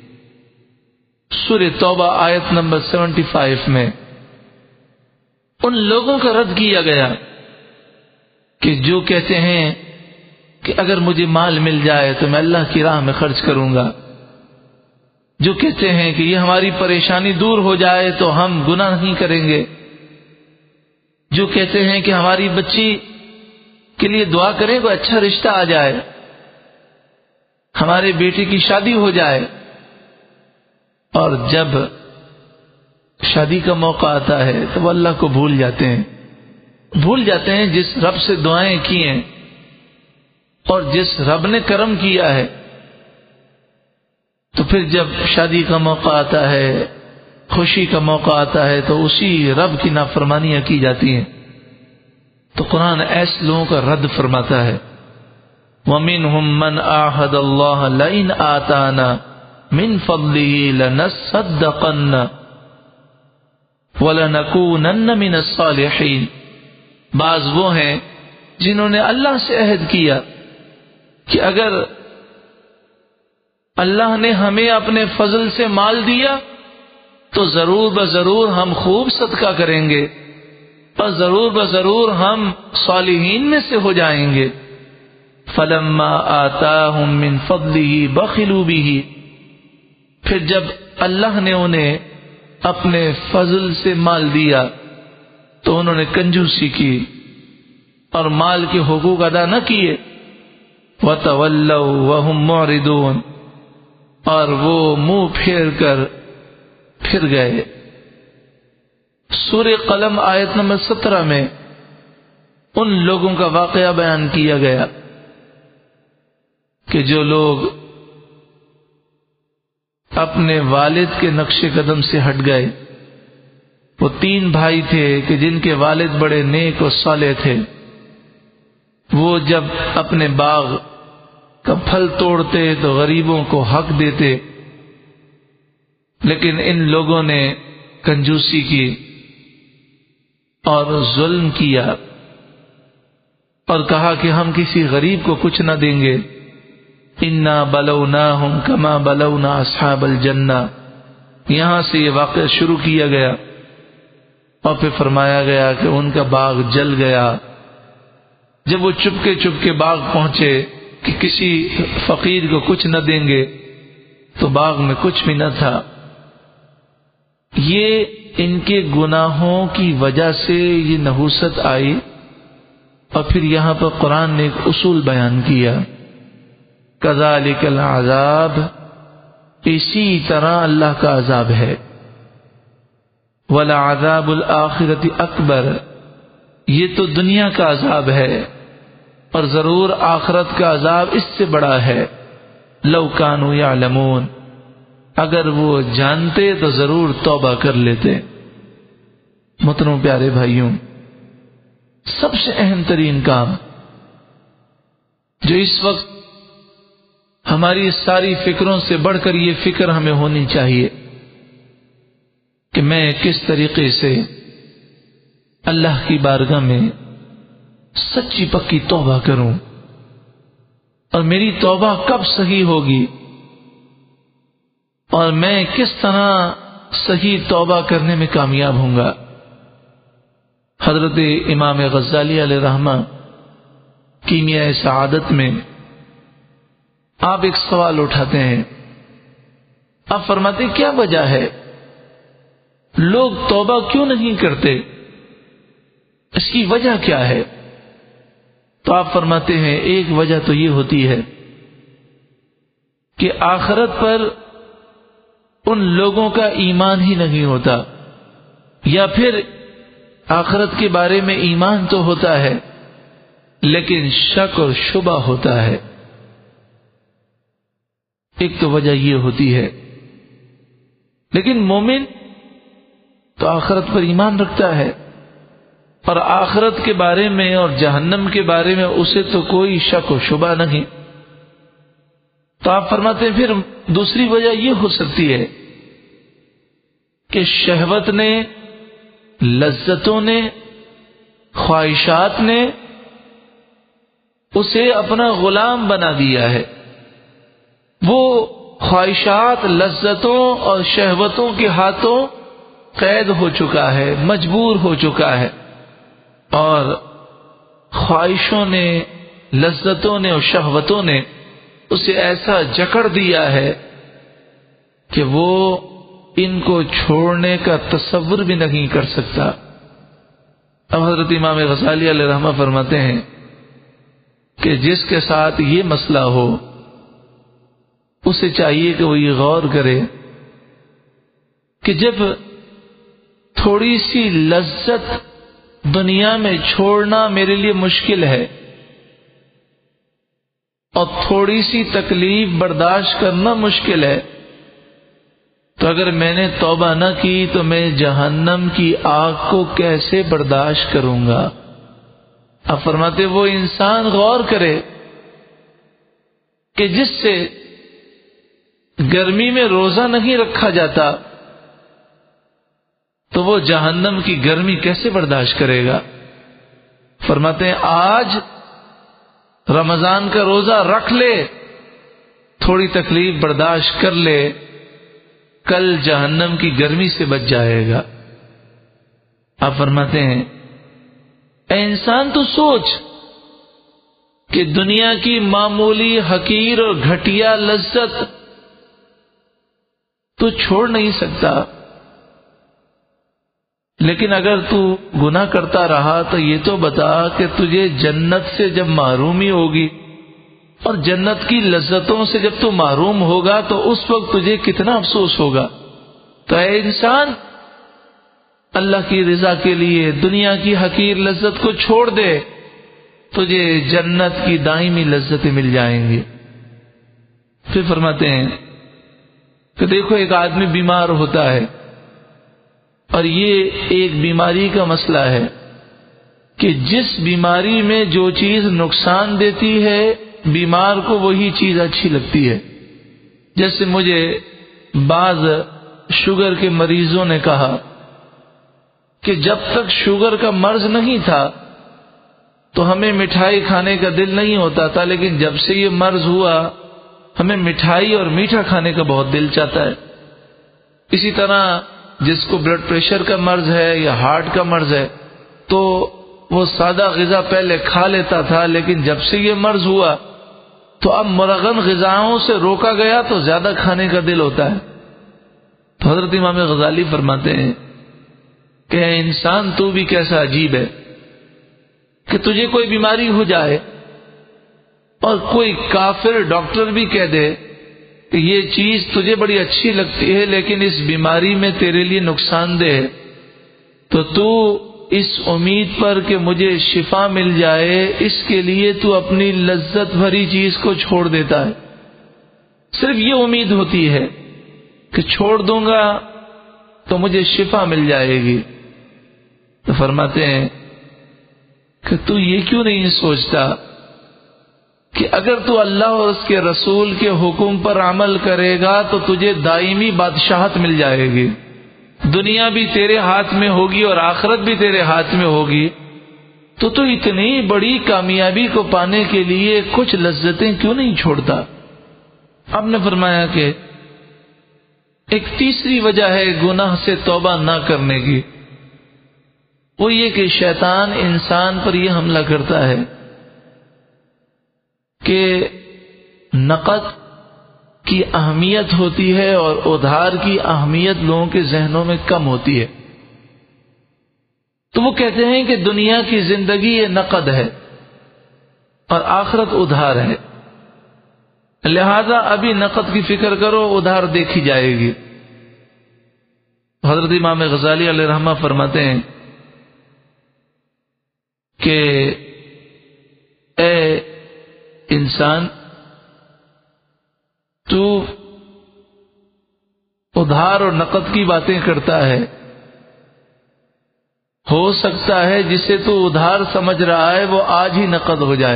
A: سورہ توبہ آیت نمبر 75 میں ان لوگوں کا رد کیا گیا کہ جو کہتے ہیں کہ اگر مجھے مال مل جائے تو میں اللہ کی راہ میں خرچ کروں گا، جو کہتے ہیں کہ یہ ہماری پریشانی دور ہو جائے تو ہم گناہ نہیں کریں گے، جو کہتے ہیں کہ ہماری بچی کے لیے دعا کریں کوئی اچھا رشتہ آ جائے، ہمارے بیٹے کی شادی ہو جائے، اور جب شادی کا موقع آتا ہے تو وہ اللہ کو بھول جاتے ہیں جس رب سے دعائیں کی ہیں اور جس رب نے کرم کیا ہے۔ تو پھر جب شادی کا موقع آتا ہے، خوشی کا موقع آتا ہے، تو اسی رب کی نافرمانیاں کی جاتی ہیں۔ تو قرآن ایسے لوگوں کا رد فرماتا ہے، وَمِنْهُمْ مَنْ آحَدَ اللَّهَ لَئِنْ آتَانَا من فضله لنصدقن ولنكونن من الصالحین، بعض وہ ہیں جنہوں نے اللہ سے عہد کیا کہ اگر اللہ نے ہمیں اپنے فضل سے مال دیا تو ضرور بضرور ہم خوب صدقہ کریں گے اور ضرور بضرور ہم صالحین میں سے ہو جائیں گے۔ فلما آتاہم من فضلہ بخلوا بہ، پھر جب اللہ نے انہیں اپنے فضل سے مال دیا تو انہوں نے کنجوسی کی اور مال کے حقوق ادا نہ کیے، وَتَوَلَّوْا وَهُمْ مُعْرِضُونَ، اور وہ منہ پھیر کر پھر گئے۔ سورہ قلم آیت نمبر 17 میں ان لوگوں کا واقعہ بیان کیا گیا کہ جو لوگ اپنے والد کے نقش قدم سے ہٹ گئے۔ وہ 3 بھائی تھے کہ جن کے والد بڑے نیک اور صالح تھے، وہ جب اپنے باغ کا پھل توڑتے تو غریبوں کو حق دیتے، لیکن ان لوگوں نے کنجوسی کی اور ظلم کیا اور کہا کہ ہم کسی غریب کو کچھ نہ دیں گے۔ اِنَّا بَلَوْنَاهُمْ كَمَا بَلَوْنَا أَصْحَابَ الْجَنَّةِ، یہاں سے یہ واقعہ شروع کیا گیا اور پھر فرمایا گیا کہ ان کا باغ جل گیا. جب وہ چپکے باغ پہنچے کہ کسی فقیر کو کچھ نہ دیں گے تو باغ میں کچھ بھی نہ تھا. یہ ان کے گناہوں کی وجہ سے یہ نحوست آئی. اور پھر یہاں پر قرآن نے ایک اصول بیان کیا، کذالک العذاب، اسی طرح اللہ کا عذاب ہے. وَلَعَذَابُ الْآخِرَةِ أَكْبَرُ، یہ تو دنیا کا عذاب ہے اور ضرور آخرت کا عذاب اس سے بڑا ہے. لَوْ كَانُوا يَعْلَمُونَ، اگر وہ جانتے تو ضرور توبہ کر لیتے. محترم پیارے بھائیوں، سب سے اہم ترین کام جو اس وقت ہماری ساری فکروں سے بڑھ کر یہ فکر ہمیں ہونی چاہیے کہ میں کس طریقے سے اللہ کی بارگاہ میں سچی پکی توبہ کروں، اور میری توبہ کب صحیح ہوگی، اور میں کس طرح صحیح توبہ کرنے میں کامیاب ہوں گا. حضرت امام غزالی علیہ رحمہ کیمیاء سعادت میں آپ ایک سوال اٹھاتے ہیں. آپ فرماتے کیا وجہ ہے لوگ توبہ کیوں نہیں کرتے، اس کی وجہ کیا ہے؟ تو آپ فرماتے ہیں ایک وجہ تو یہ ہوتی ہے کہ آخرت پر ان لوگوں کا ایمان ہی نہیں ہوتا، یا پھر آخرت کے بارے میں ایمان تو ہوتا ہے لیکن شک اور شبہ ہوتا ہے. ایک تو وجہ یہ ہوتی ہے. لیکن مومن تو آخرت پر ایمان رکھتا ہے اور آخرت کے بارے میں اور جہنم کے بارے میں اسے تو کوئی شک و شبہ نہیں. تو آپ فرماتے ہیں پھر دوسری وجہ یہ ہو سکتی ہے کہ شہوت نے، لذتوں نے، خواہشات نے اسے اپنا غلام بنا دیا ہے. وہ خواہشات، لذتوں اور شہوتوں کے ہاتھوں قید ہو چکا ہے، مجبور ہو چکا ہے، اور خواہشوں نے، لذتوں نے اور شہوتوں نے اسے ایسا جکڑ دیا ہے کہ وہ ان کو چھوڑنے کا تصور بھی نہیں کر سکتا. اب حضرت امام غزالی علیہ رحمہ فرماتے ہیں کہ جس کے ساتھ یہ مسئلہ ہو اسے چاہیے کہ وہ یہ غور کرے کہ جب تھوڑی سی لذت دنیا میں چھوڑنا میرے لیے مشکل ہے اور تھوڑی سی تکلیف برداشت کرنا مشکل ہے، تو اگر میں نے توبہ نہ کی تو میں جہنم کی آگ کو کیسے برداشت کروں گا؟ اب فرماتے وہ انسان غور کرے کہ جس سے گرمی میں روزہ نہیں رکھا جاتا تو وہ جہنم کی گرمی کیسے برداشت کرے گا؟ فرماتے ہیں آج رمضان کا روزہ رکھ لے، تھوڑی تکلیف برداشت کر لے، کل جہنم کی گرمی سے بچ جائے گا. آپ فرماتے ہیں اے انسان تو سوچ کہ دنیا کی معمولی حقیر اور گھٹیا لذت تو چھوڑ نہیں سکتا، لیکن اگر تو گناہ کرتا رہا تو یہ تو بتا کہ تجھے جنت سے جب محرومی ہوگی اور جنت کی لذتوں سے جب تو محروم ہوگا تو اس وقت تجھے کتنا افسوس ہوگا. تو اے انسان اللہ کی رضا کے لیے دنیا کی حقیر لذت کو چھوڑ دے، تجھے جنت کی دائمی لذتیں مل جائیں گی. پھر فرماتے ہیں کہ دیکھو ایک آدمی بیمار ہوتا ہے اور یہ ایک بیماری کا مسئلہ ہے کہ جس بیماری میں جو چیز نقصان دیتی ہے بیمار کو وہی چیز اچھی لگتی ہے. جیسے مجھے بعض شوگر کے مریضوں نے کہا کہ جب تک شوگر کا مرض نہیں تھا تو ہمیں مٹھائی کھانے کا دل نہیں ہوتا تھا، لیکن جب سے یہ مرض ہوا ہمیں مٹھائی اور میٹھا کھانے کا بہت دل چاہتا ہے. اسی طرح جس کو بلڈ پریشر کا مرض ہے یا ہارٹ کا مرض ہے تو وہ سادہ غذا پہلے کھا لیتا تھا، لیکن جب سے یہ مرض ہوا تو اب مرغن غذاؤں سے روکا گیا تو زیادہ کھانے کا دل ہوتا ہے۔ تو حضرت امام غزالی فرماتے ہیں کہ اے انسان تو بھی کیسا عجیب ہے کہ تجھے کوئی بیماری ہو جائے اور کوئی کافر ڈاکٹر بھی کہہ دے کہ یہ چیز تجھے بڑی اچھی لگتی ہے لیکن اس بیماری میں تیرے لیے نقصان دہ ہے، تو اس امید پر کہ مجھے شفا مل جائے اس کے لیے تو اپنی لذت بھری چیز کو چھوڑ دیتا ہے، صرف یہ امید ہوتی ہے کہ چھوڑ دوں گا تو مجھے شفا مل جائے گی۔ تو فرماتے ہیں کہ تو یہ کیوں نہیں سوچتا کہ اگر تو اللہ اور اس کے رسول کے حکم پر عمل کرے گا تو تجھے دائمی بادشاہت مل جائے گی، دنیا بھی تیرے ہاتھ میں ہوگی اور آخرت بھی تیرے ہاتھ میں ہوگی، تو اتنی بڑی کامیابی کو پانے کے لیے کچھ لذتیں کیوں نہیں چھوڑتا؟ آپ نے فرمایا کہ ایک تیسری وجہ ہے گناہ سے توبہ نہ کرنے کی، وہ یہ کہ شیطان انسان پر یہ حملہ کرتا ہے کہ نقد کی اہمیت ہوتی ہے اور ادھار کی اہمیت لوگوں کے ذہنوں میں کم ہوتی ہے، تو وہ کہتے ہیں کہ دنیا کی زندگی یہ نقد ہے اور آخرت ادھار ہے، لہذا ابھی نقد کی فکر کرو، ادھار دیکھی جائے گی۔ حضرت امام غزالی علیہ رحمہ فرماتے ہیں کہ اے انسان تو ادھار اور نقد کی باتیں کرتا ہے، ہو سکتا ہے جسے تو ادھار سمجھ رہا ہے وہ آج ہی نقد ہو جائے،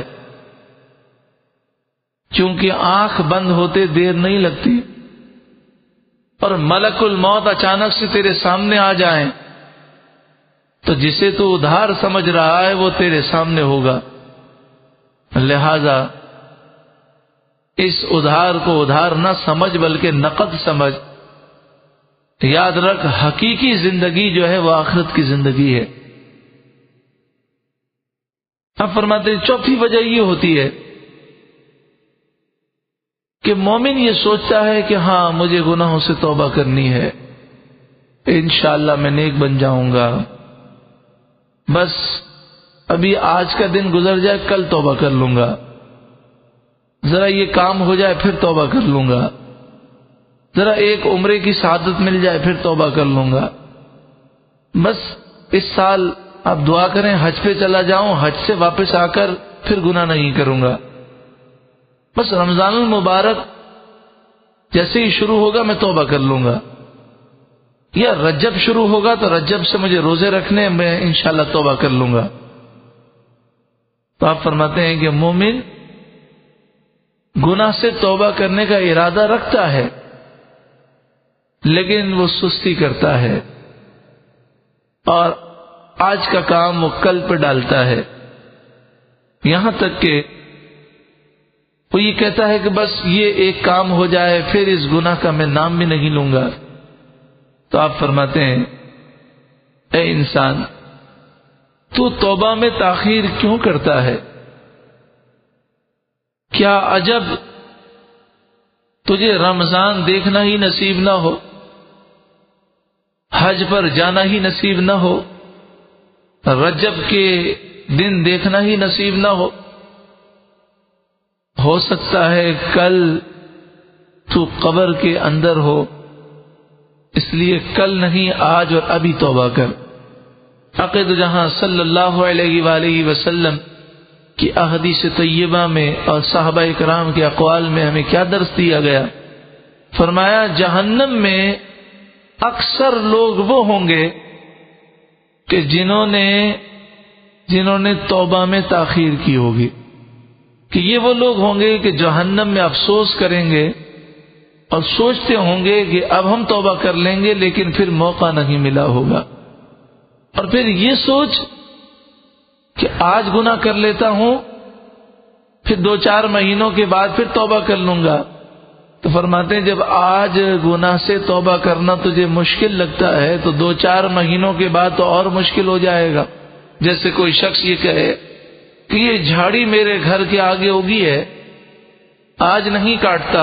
A: چونکہ آنکھ بند ہوتے دیر نہیں لگتی اور ملک الموت اچانک سے تیرے سامنے آ جائیں تو جسے تو ادھار سمجھ رہا ہے وہ تیرے سامنے ہوگا، لہذا اس ادھار کو ادھار نہ سمجھ بلکہ نقد سمجھ، یاد رکھ حقیقی زندگی جو ہے وہ آخرت کی زندگی ہے۔ اب فرماتے ہیں چوتھی وجہ یہ ہوتی ہے کہ مومن یہ سوچتا ہے کہ ہاں مجھے گناہوں سے توبہ کرنی ہے، انشاءاللہ میں نیک بن جاؤں گا، بس ابھی آج کا دن گزر جائے کل توبہ کر لوں گا، ذرا یہ کام ہو جائے پھر توبہ کر لوں گا، ذرا ایک عمرے کی سعادت مل جائے پھر توبہ کر لوں گا، بس اس سال آپ دعا کریں حج پہ چلا جاؤں، حج سے واپس آ کر پھر گناہ نہیں کروں گا، بس رمضان المبارک جیسے ہی شروع ہوگا میں توبہ کر لوں گا، یا رجب شروع ہوگا تو رجب سے مجھے روزے رکھنے، میں انشاءاللہ توبہ کر لوں گا۔ تو آپ فرماتے ہیں کہ مومن گناہ سے توبہ کرنے کا ارادہ رکھتا ہے لیکن وہ سستی کرتا ہے اور آج کا کام وہ کل پہ ڈالتا ہے، یہاں تک کہ وہ یہ کہتا ہے کہ بس یہ ایک کام ہو جائے پھر اس گناہ کا میں نام بھی نہیں لوں گا۔ تو آپ فرماتے ہیں اے انسان تو توبہ میں تاخیر کیوں کرتا ہے؟ کیا عجب تجھے رمضان دیکھنا ہی نصیب نہ ہو، حج پر جانا ہی نصیب نہ ہو، رجب کے دن دیکھنا ہی نصیب نہ ہو سکتا ہے کل تو قبر کے اندر ہو، اس لیے کل نہیں آج اور ابھی توبہ کر۔ عقد جہاں صلی اللہ علیہ وآلہ وسلم کی احادیث طیبہ میں اور صحابہ کرام کے اقوال میں ہمیں کیا درس دیا گیا؟ فرمایا جہنم میں اکثر لوگ وہ ہوں گے کہ جنہوں نے توبہ میں تاخیر کی ہوگی، کہ یہ وہ لوگ ہوں گے کہ جہنم میں افسوس کریں گے اور سوچتے ہوں گے کہ اب ہم توبہ کر لیں گے لیکن پھر موقع نہیں ملا ہوگا، اور پھر یہ سوچ کہ آج گناہ کر لیتا ہوں پھر 2-4 مہینوں کے بعد پھر توبہ کر لوں گا، تو فرماتے ہیں جب آج گناہ سے توبہ کرنا تجھے مشکل لگتا ہے تو 2-4 مہینوں کے بعد تو اور مشکل ہو جائے گا. جیسے کوئی شخص یہ کہے کہ یہ جھاڑی میرے گھر کے آگے اگی ہے، آج نہیں کاٹتا،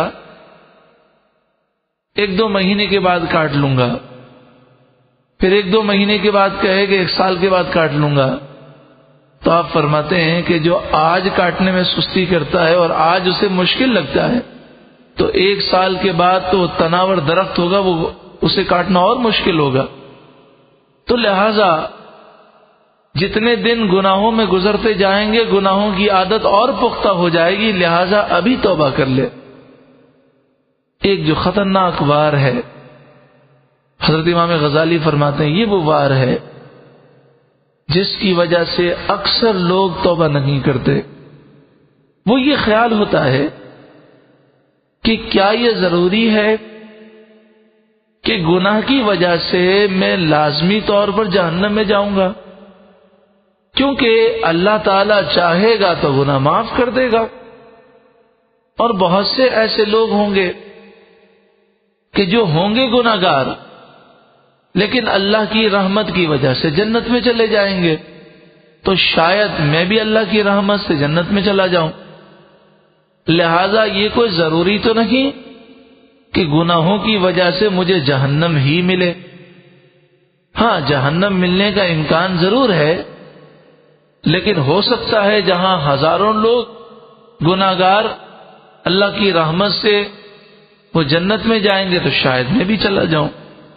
A: 1-2 مہینے کے بعد کاٹ لوں گا. پھر 1-2 مہینے کے بعد کہے کہ 1 سال کے بعد کاٹ لوں گا. تو آپ فرماتے ہیں کہ جو آج کاٹنے میں سستی کرتا ہے اور آج اسے مشکل لگتا ہے تو 1 سال کے بعد تو تناور درخت ہوگا، وہ اسے کاٹنا اور مشکل ہوگا. تو لہذا جتنے دن گناہوں میں گزرتے جائیں گے گناہوں کی عادت اور پختہ ہو جائے گی، لہذا ابھی توبہ کر لے. ایک جو خطرناک وار ہے، حضرت امام غزالی فرماتے ہیں یہ وہ وار ہے جس کی وجہ سے اکثر لوگ توبہ نہیں کرتے. وہ یہ خیال ہوتا ہے کہ کیا یہ ضروری ہے کہ گناہ کی وجہ سے میں لازمی طور پر جہنم میں جاؤں گا؟ کیونکہ اللہ تعالی چاہے گا تو گناہ معاف کر دے گا. اور بہت سے ایسے لوگ ہوں گے کہ جو ہوں گے گناہ گار لیکن اللہ کی رحمت کی وجہ سے جنت میں چلے جائیں گے. تو شاید میں بھی اللہ کی رحمت سے جنت میں چلا جاؤں. لہذا یہ کوئی ضروری تو نہیں کہ گناہوں کی وجہ سے مجھے جہنم ہی ملے. ہاں، جہنم ملنے کا امکان ضرور ہے، لیکن ہو سکتا ہے جہاں ہزاروں لوگ گناہگار اللہ کی رحمت سے وہ جنت میں جائیں گے تو شاید میں بھی چلا جاؤں.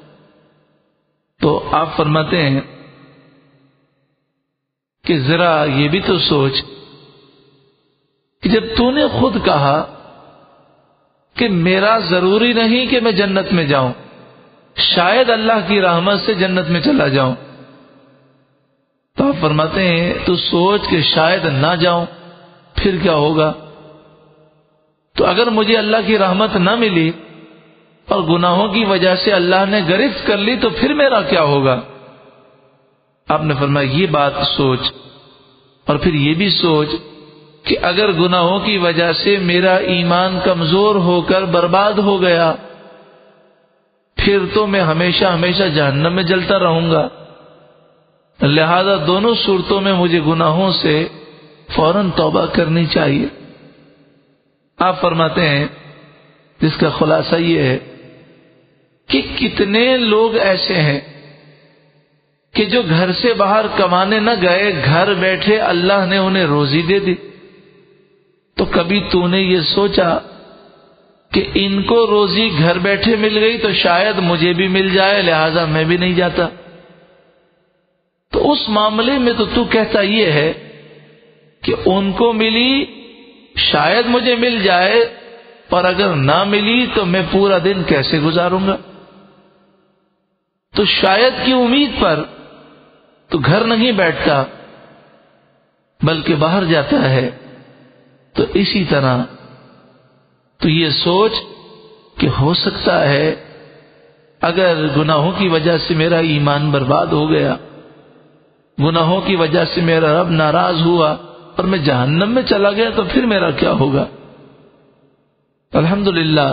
A: تو آپ فرماتے ہیں کہ ذرا یہ بھی تو سوچ کہ جب تو نے خود کہا کہ میرا ضروری نہیں کہ میں جنت میں جاؤں، شاید اللہ کی رحمت سے جنت میں چلا جاؤں، تو آپ فرماتے ہیں تو سوچ کہ شاید نہ جاؤں پھر کیا ہوگا؟ تو اگر مجھے اللہ کی رحمت نہ ملی اور گناہوں کی وجہ سے اللہ نے گرفت کر لی تو پھر میرا کیا ہوگا؟ آپ نے فرمایا یہ بات سوچ، اور پھر یہ بھی سوچ کہ اگر گناہوں کی وجہ سے میرا ایمان کمزور ہو کر برباد ہو گیا پھر تو میں ہمیشہ ہمیشہ جہنم میں جلتا رہوں گا. لہذا دونوں صورتوں میں مجھے گناہوں سے فوراً توبہ کرنی چاہیے. آپ فرماتے ہیں جس کا خلاصہ یہ ہے کہ کتنے لوگ ایسے ہیں کہ جو گھر سے باہر کمانے نہ گئے، گھر بیٹھے اللہ نے انہیں روزی دے دی. تو کبھی تو نے یہ سوچا کہ ان کو روزی گھر بیٹھے مل گئی تو شاید مجھے بھی مل جائے، لہذا میں بھی نہیں جاتا؟ تو اس معاملے میں تو تو کہتا یہ ہے کہ ان کو ملی شاید مجھے مل جائے، اور اگر نہ ملی تو میں پورا دن کیسے گزاروں گا؟ تو شاید کی امید پر تو گھر نہیں بیٹھتا بلکہ باہر جاتا ہے. تو اسی طرح تو یہ سوچ کہ ہو سکتا ہے اگر گناہوں کی وجہ سے میرا ایمان برباد ہو گیا، گناہوں کی وجہ سے میرا رب ناراض ہوا اور میں جہنم میں چلا گیا تو پھر میرا کیا ہوگا؟ الحمدللہ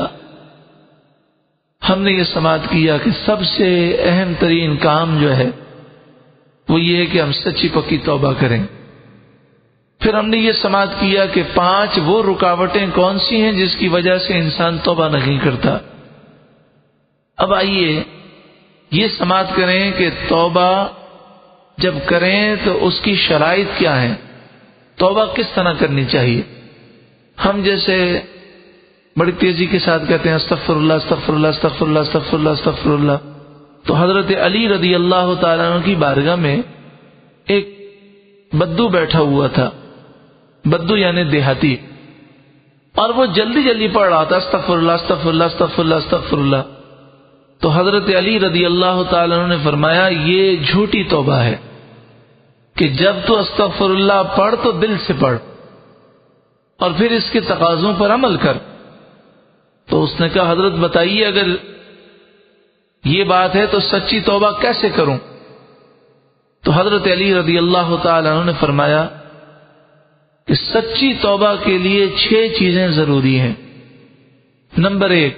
A: ہم نے یہ سماعت کیا کہ سب سے اہم ترین کام جو ہے وہ یہ ہے کہ ہم سچی پکی توبہ کریں. پھر ہم نے یہ سماعت کیا کہ 5 وہ رکاوٹیں کون سی ہیں جس کی وجہ سے انسان توبہ نہیں کرتا. اب آئیے یہ سماعت کریں کہ توبہ جب کریں تو اس کی شرائط کیا ہیں، توبہ کس طرح کرنی چاہیے. ہم جیسے بڑی تیزی کے ساتھ کہتے ہیں استغفر اللہ استغفر اللہ استغفر اللہ استغفر اللہ استغفر اللہ. تو حضرت علی رضی اللہ تعالیٰ عنہ کی بارگاہ میں ایک بدو بیٹھا ہوا تھا. بدو یعنی دیہاتی، اور وہ جلدی جلدی پڑھ رہا تھا استغفر اللہ استغفر اللہ استغفر اللہ استغفر اللہ. تو حضرت علی رضی اللہ تعالیٰ عنہ نے فرمایا یہ جھوٹی توبہ ہے کہ جب تو استغفر اللہ پڑھ تو دل سے پڑھ اور پھر اس کے تقاضوں پر عمل کر. تو اس نے کہا حضرت بتائیے اگر یہ بات ہے تو سچی توبہ کیسے کروں؟ تو حضرت علی رضی اللہ تعالیٰ عنہ نے فرمایا کہ سچی توبہ کے لیے 6 چیزیں ضروری ہیں. نمبر 1،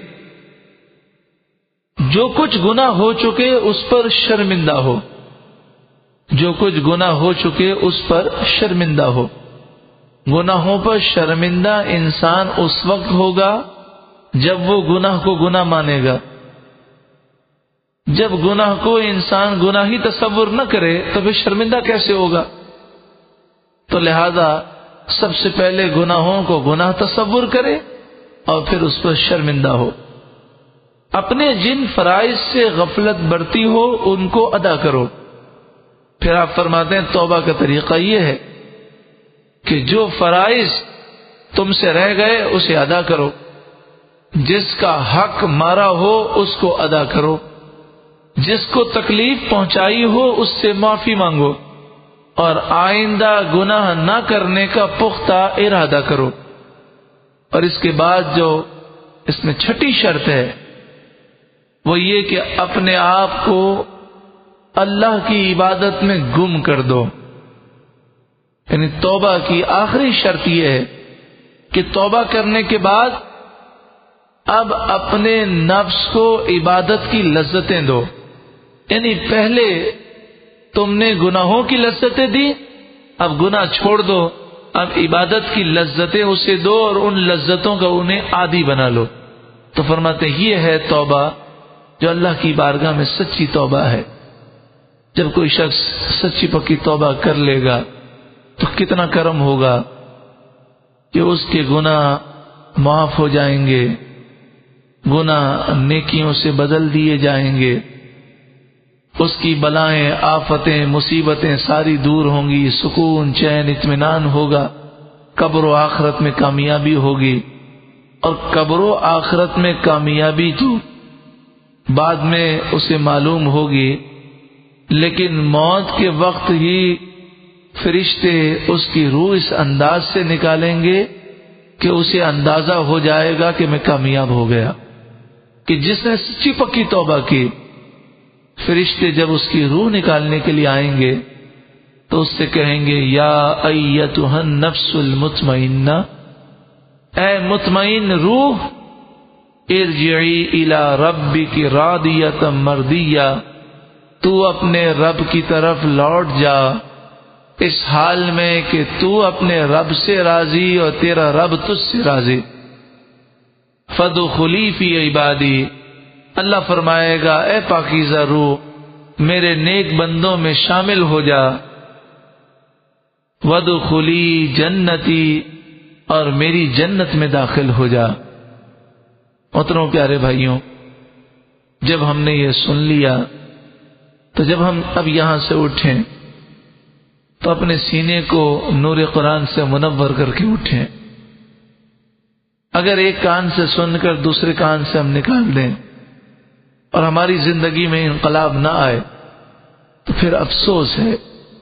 A: جو کچھ گناہ ہو چکے اس پر شرمندہ ہو، جو کچھ گناہ ہو چکے اس پر شرمندہ ہو۔ گناہوں پر شرمندہ انسان اس وقت ہوگا جب وہ گناہ کو گناہ مانے گا۔ جب گناہ کو انسان گناہ ہی تصور نہ کرے تو پھر شرمندہ کیسے ہوگا؟ تو لہذا سب سے پہلے گناہوں کو گناہ تصور کرے اور پھر اس پر شرمندہ ہو۔ اپنے جن فرائض سے غفلت برتی ہو ان کو ادا کرو۔ پھر آپ فرماتے ہیں توبہ کا طریقہ یہ ہے کہ جو فرائض تم سے رہ گئے اسے ادا کرو، جس کا حق مارا ہو اس کو ادا کرو، جس کو تکلیف پہنچائی ہو اس سے معافی مانگو، اور آئندہ گناہ نہ کرنے کا پختہ ارادہ کرو۔ اور اس کے بعد جو اس میں چھٹی شرط ہے وہ یہ کہ اپنے آپ کو اللہ کی عبادت میں گم کر دو۔ یعنی توبہ کی آخری شرط یہ ہے کہ توبہ کرنے کے بعد اب اپنے نفس کو عبادت کی لذتیں دو۔ یعنی پہلے تم نے گناہوں کی لذتیں دی، اب گناہ چھوڑ دو، اب عبادت کی لذتیں اسے دو اور ان لذتوں کا انہیں عادی بنا لو۔ تو فرماتے ہیں یہ ہے توبہ جو اللہ کی بارگاہ میں سچی توبہ ہے۔ جب کوئی شخص سچی پکی توبہ کر لے گا تو کتنا کرم ہوگا کہ اس کے گناہ معاف ہو جائیں گے، گناہ نیکیوں سے بدل دیے جائیں گے، اس کی بلائیں، آفتیں، مصیبتیں ساری دور ہوں گی، سکون، چین، اطمینان ہوگا، قبر و آخرت میں کامیابی ہوگی۔ اور قبر و آخرت میں کامیابی تو بعد میں اسے معلوم ہوگی، لیکن موت کے وقت ہی فرشتے اس کی روح اس انداز سے نکالیں گے کہ اسے اندازہ ہو جائے گا کہ میں کامیاب ہو گیا۔ کہ جس نے سچی پکی توبہ کی، فرشتے جب اس کی روح نکالنے کے لیے آئیں گے تو اس سے کہیں گے یا ایتھا النفس المطمئنہ، اے مطمئن روح، ارجعی الی ربک راضیۃ مردیہ، تو اپنے رب کی طرف لوٹ جا اس حال میں کہ تو اپنے رب سے راضی اور تیرا رب تجھ سے راضی۔ فادخلی فی عبادی، اللہ فرمائے گا اے پاکیزہ روح میرے نیک بندوں میں شامل ہو جا۔ وادخلی جنتی، اور میری جنت میں داخل ہو جا۔ محترم پیارے بھائیوں، جب ہم نے یہ سن لیا تو جب ہم اب یہاں سے اٹھیں تو اپنے سینے کو نور قرآن سے منور کر کے اٹھیں۔ اگر ایک کان سے سن کر دوسرے کان سے ہم نکال دیں اور ہماری زندگی میں انقلاب نہ آئے تو پھر افسوس ہے۔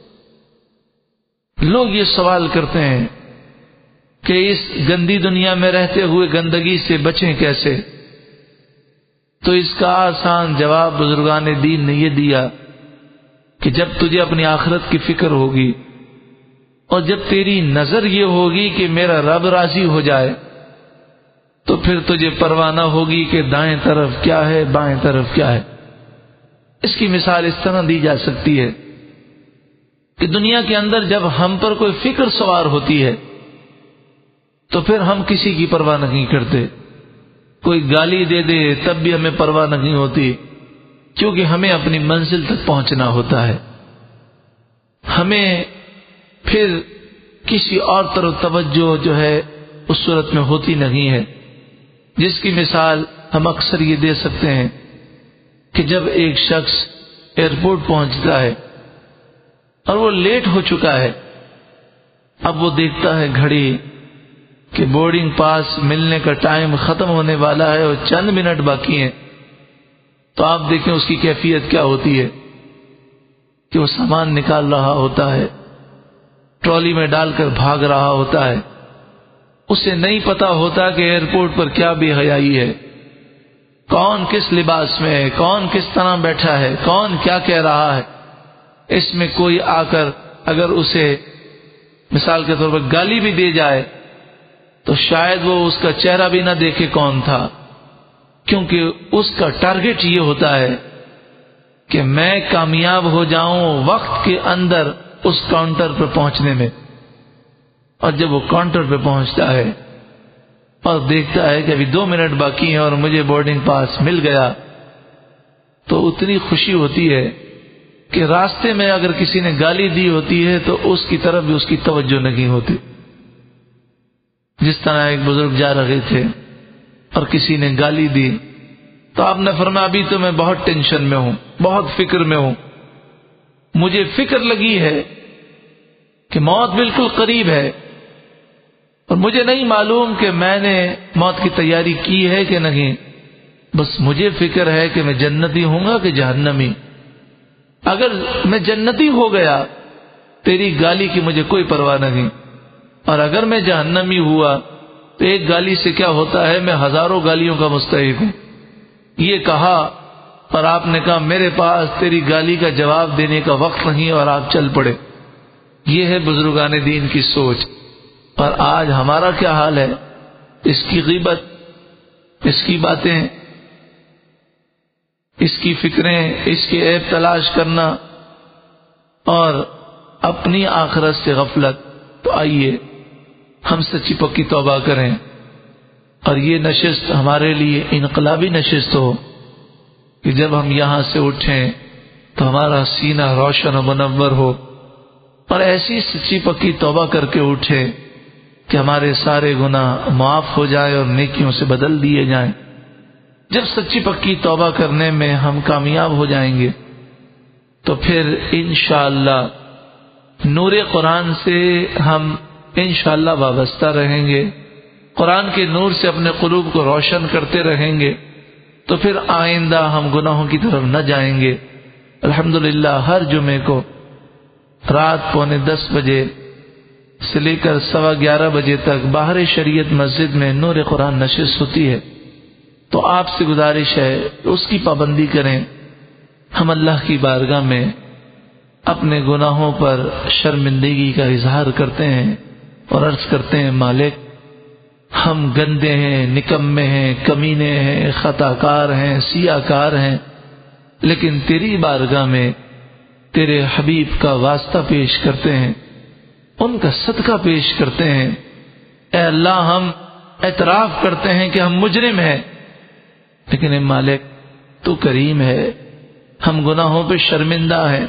A: لوگ یہ سوال کرتے ہیں کہ اس گندی دنیا میں رہتے ہوئے گندگی سے بچیں کیسے؟ تو اس کا آسان جواب بزرگان دین نے یہ دیا کہ جب تجھے اپنی آخرت کی فکر ہوگی اور جب تیری نظر یہ ہوگی کہ میرا رب راضی ہو جائے تو پھر تجھے پرواہ نہ ہوگی کہ دائیں طرف کیا ہے، بائیں طرف کیا ہے۔ اس کی مثال اس طرح دی جا سکتی ہے کہ دنیا کے اندر جب ہم پر کوئی فکر سوار ہوتی ہے تو پھر ہم کسی کی پرواہ نہیں کرتے۔ کوئی گالی دے دے تب بھی ہمیں پرواہ نہیں ہوتی، کیونکہ ہمیں اپنی منزل تک پہنچنا ہوتا ہے۔ ہمیں پھر کسی اور طرف توجہ جو ہے اس صورت میں ہوتی نہیں ہے۔ جس کی مثال ہم اکثر یہ دے سکتے ہیں کہ جب ایک شخص ایئرپورٹ پہنچتا ہے اور وہ لیٹ ہو چکا ہے، اب وہ دیکھتا ہے گھڑی کہ بورڈنگ پاس ملنے کا ٹائم ختم ہونے والا ہے اور چند منٹ باقی ہیں، تو آپ دیکھیں اس کی کیفیت کیا ہوتی ہے کہ وہ سامان نکال رہا ہوتا ہے، ٹرالی میں ڈال کر بھاگ رہا ہوتا ہے۔ اسے نہیں پتا ہوتا کہ ایئرپورٹ پر کیا بے حیائی ہے، کون کس لباس میں ہے، کون کس طرح بیٹھا ہے، کون کیا کہہ رہا ہے۔ اس میں کوئی آ کر اگر اسے مثال کے طور پر گالی بھی دے جائے تو شاید وہ اس کا چہرہ بھی نہ دیکھے کون تھا، کیونکہ اس کا ٹارگٹ یہ ہوتا ہے کہ میں کامیاب ہو جاؤں وقت کے اندر اس کاؤنٹر پر پہنچنے میں. اور جب وہ کاؤنٹر پہ پہنچتا ہے اور دیکھتا ہے کہ ابھی 2 منٹ باقی ہیں اور مجھے بورڈنگ پاس مل گیا، تو اتنی خوشی ہوتی ہے کہ راستے میں اگر کسی نے گالی دی ہوتی ہے تو اس کی طرف بھی اس کی توجہ نہیں ہوتی. جس طرح ایک بزرگ جا رہے تھے اور کسی نے گالی دی تو آپ نے فرمایا ابھی تو میں بہت ٹینشن میں ہوں، بہت فکر میں ہوں، مجھے فکر لگی ہے کہ موت بالکل قریب ہے اور مجھے نہیں معلوم کہ میں نے موت کی تیاری کی ہے کہ نہیں، بس مجھے فکر ہے کہ میں جنتی ہوں گا کہ جہنمی. اگر میں جنتی ہو گیا تیری گالی کی مجھے کوئی پرواہ نہیں، اور اگر میں جہنمی ہوا تو ایک گالی سے کیا ہوتا ہے، میں ہزاروں گالیوں کا مستحق ہوں. یہ کہا اور آپ نے کہا میرے پاس تیری گالی کا جواب دینے کا وقت نہیں، اور آپ چل پڑے. یہ ہے بزرگان دین کی سوچ. اور آج ہمارا کیا حال ہے؟ اس کی غیبت، اس کی باتیں، اس کی فکریں، اس کے عیب تلاش کرنا اور اپنی آخرت سے غفلت. تو آئیے ہم سچی پکی توبہ کریں اور یہ نشست ہمارے لیے انقلابی نشست ہو کہ جب ہم یہاں سے اٹھیں تو ہمارا سینہ روشن و منور ہو، اور ایسی سچی پکی توبہ کر کے اٹھے کہ ہمارے سارے گناہ معاف ہو جائے اور نیکیوں سے بدل دیے جائیں. جب سچی پکی توبہ کرنے میں ہم کامیاب ہو جائیں گے تو پھر انشاءاللہ نور قرآن سے ہم انشاءاللہ وابستہ رہیں گے، قرآن کے نور سے اپنے قلوب کو روشن کرتے رہیں گے، تو پھر آئندہ ہم گناہوں کی طرف نہ جائیں گے. الحمدللہ ہر جمعے کو رات 9:45 بجے سے لے کر 11:15 بجے تک باہر شریعت مسجد میں نور قرآن نشست ہوتی ہے. تو آپ سے گزارش ہے اس کی پابندی کریں. ہم اللہ کی بارگاہ میں اپنے گناہوں پر شرمندگی کا اظہار کرتے ہیں اور عرض کرتے ہیں مالک ہم گندے ہیں، نکمے ہیں، کمینے ہیں، خطا کار ہیں، سیاہ کار ہیں، لیکن تیری بارگاہ میں تیرے حبیب کا واسطہ پیش کرتے ہیں، ان کا صدقہ پیش کرتے ہیں. اے اللہ ہم اعتراف کرتے ہیں کہ ہم مجرم ہیں، لیکن اے مالک تو کریم ہے، ہم گناہوں پہ شرمندہ ہیں.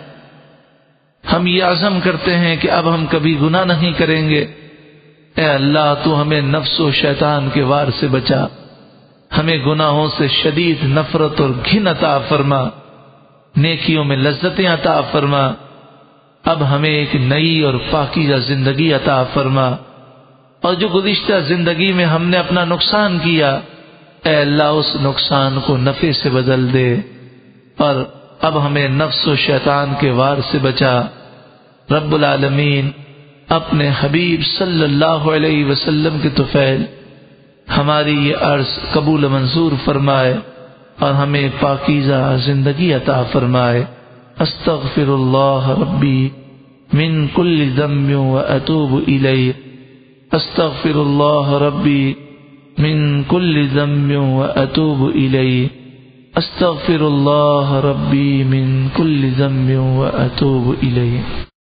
A: ہم یہ عزم کرتے ہیں کہ اب ہم کبھی گناہ نہیں کریں گے. اے اللہ تو ہمیں نفس و شیطان کے وار سے بچا، ہمیں گناہوں سے شدید نفرت اور گھن عطا فرما، نیکیوں میں لذتیں عطا فرما. اب ہمیں ایک نئی اور پاکیزہ زندگی عطا فرما، اور جو گزشتہ زندگی میں ہم نے اپنا نقصان کیا اے اللہ اس نقصان کو نفع سے بدل دے، اور اب ہمیں نفس و شیطان کے وار سے بچا. رب العالمین اپنے حبیب صلی اللہ علیہ وسلم کے طفیل ہماری یہ عرض قبول منظور فرمائے اور ہمیں پاکیزہ زندگی عطا فرمائے. استغفر اللہ ربی من کل ذنب واتوب الیہ. استغفر اللہ ربی من کل ذنب واتوب الیہ. استغفر اللہ ربی من کل ذنب واتوب الیہ.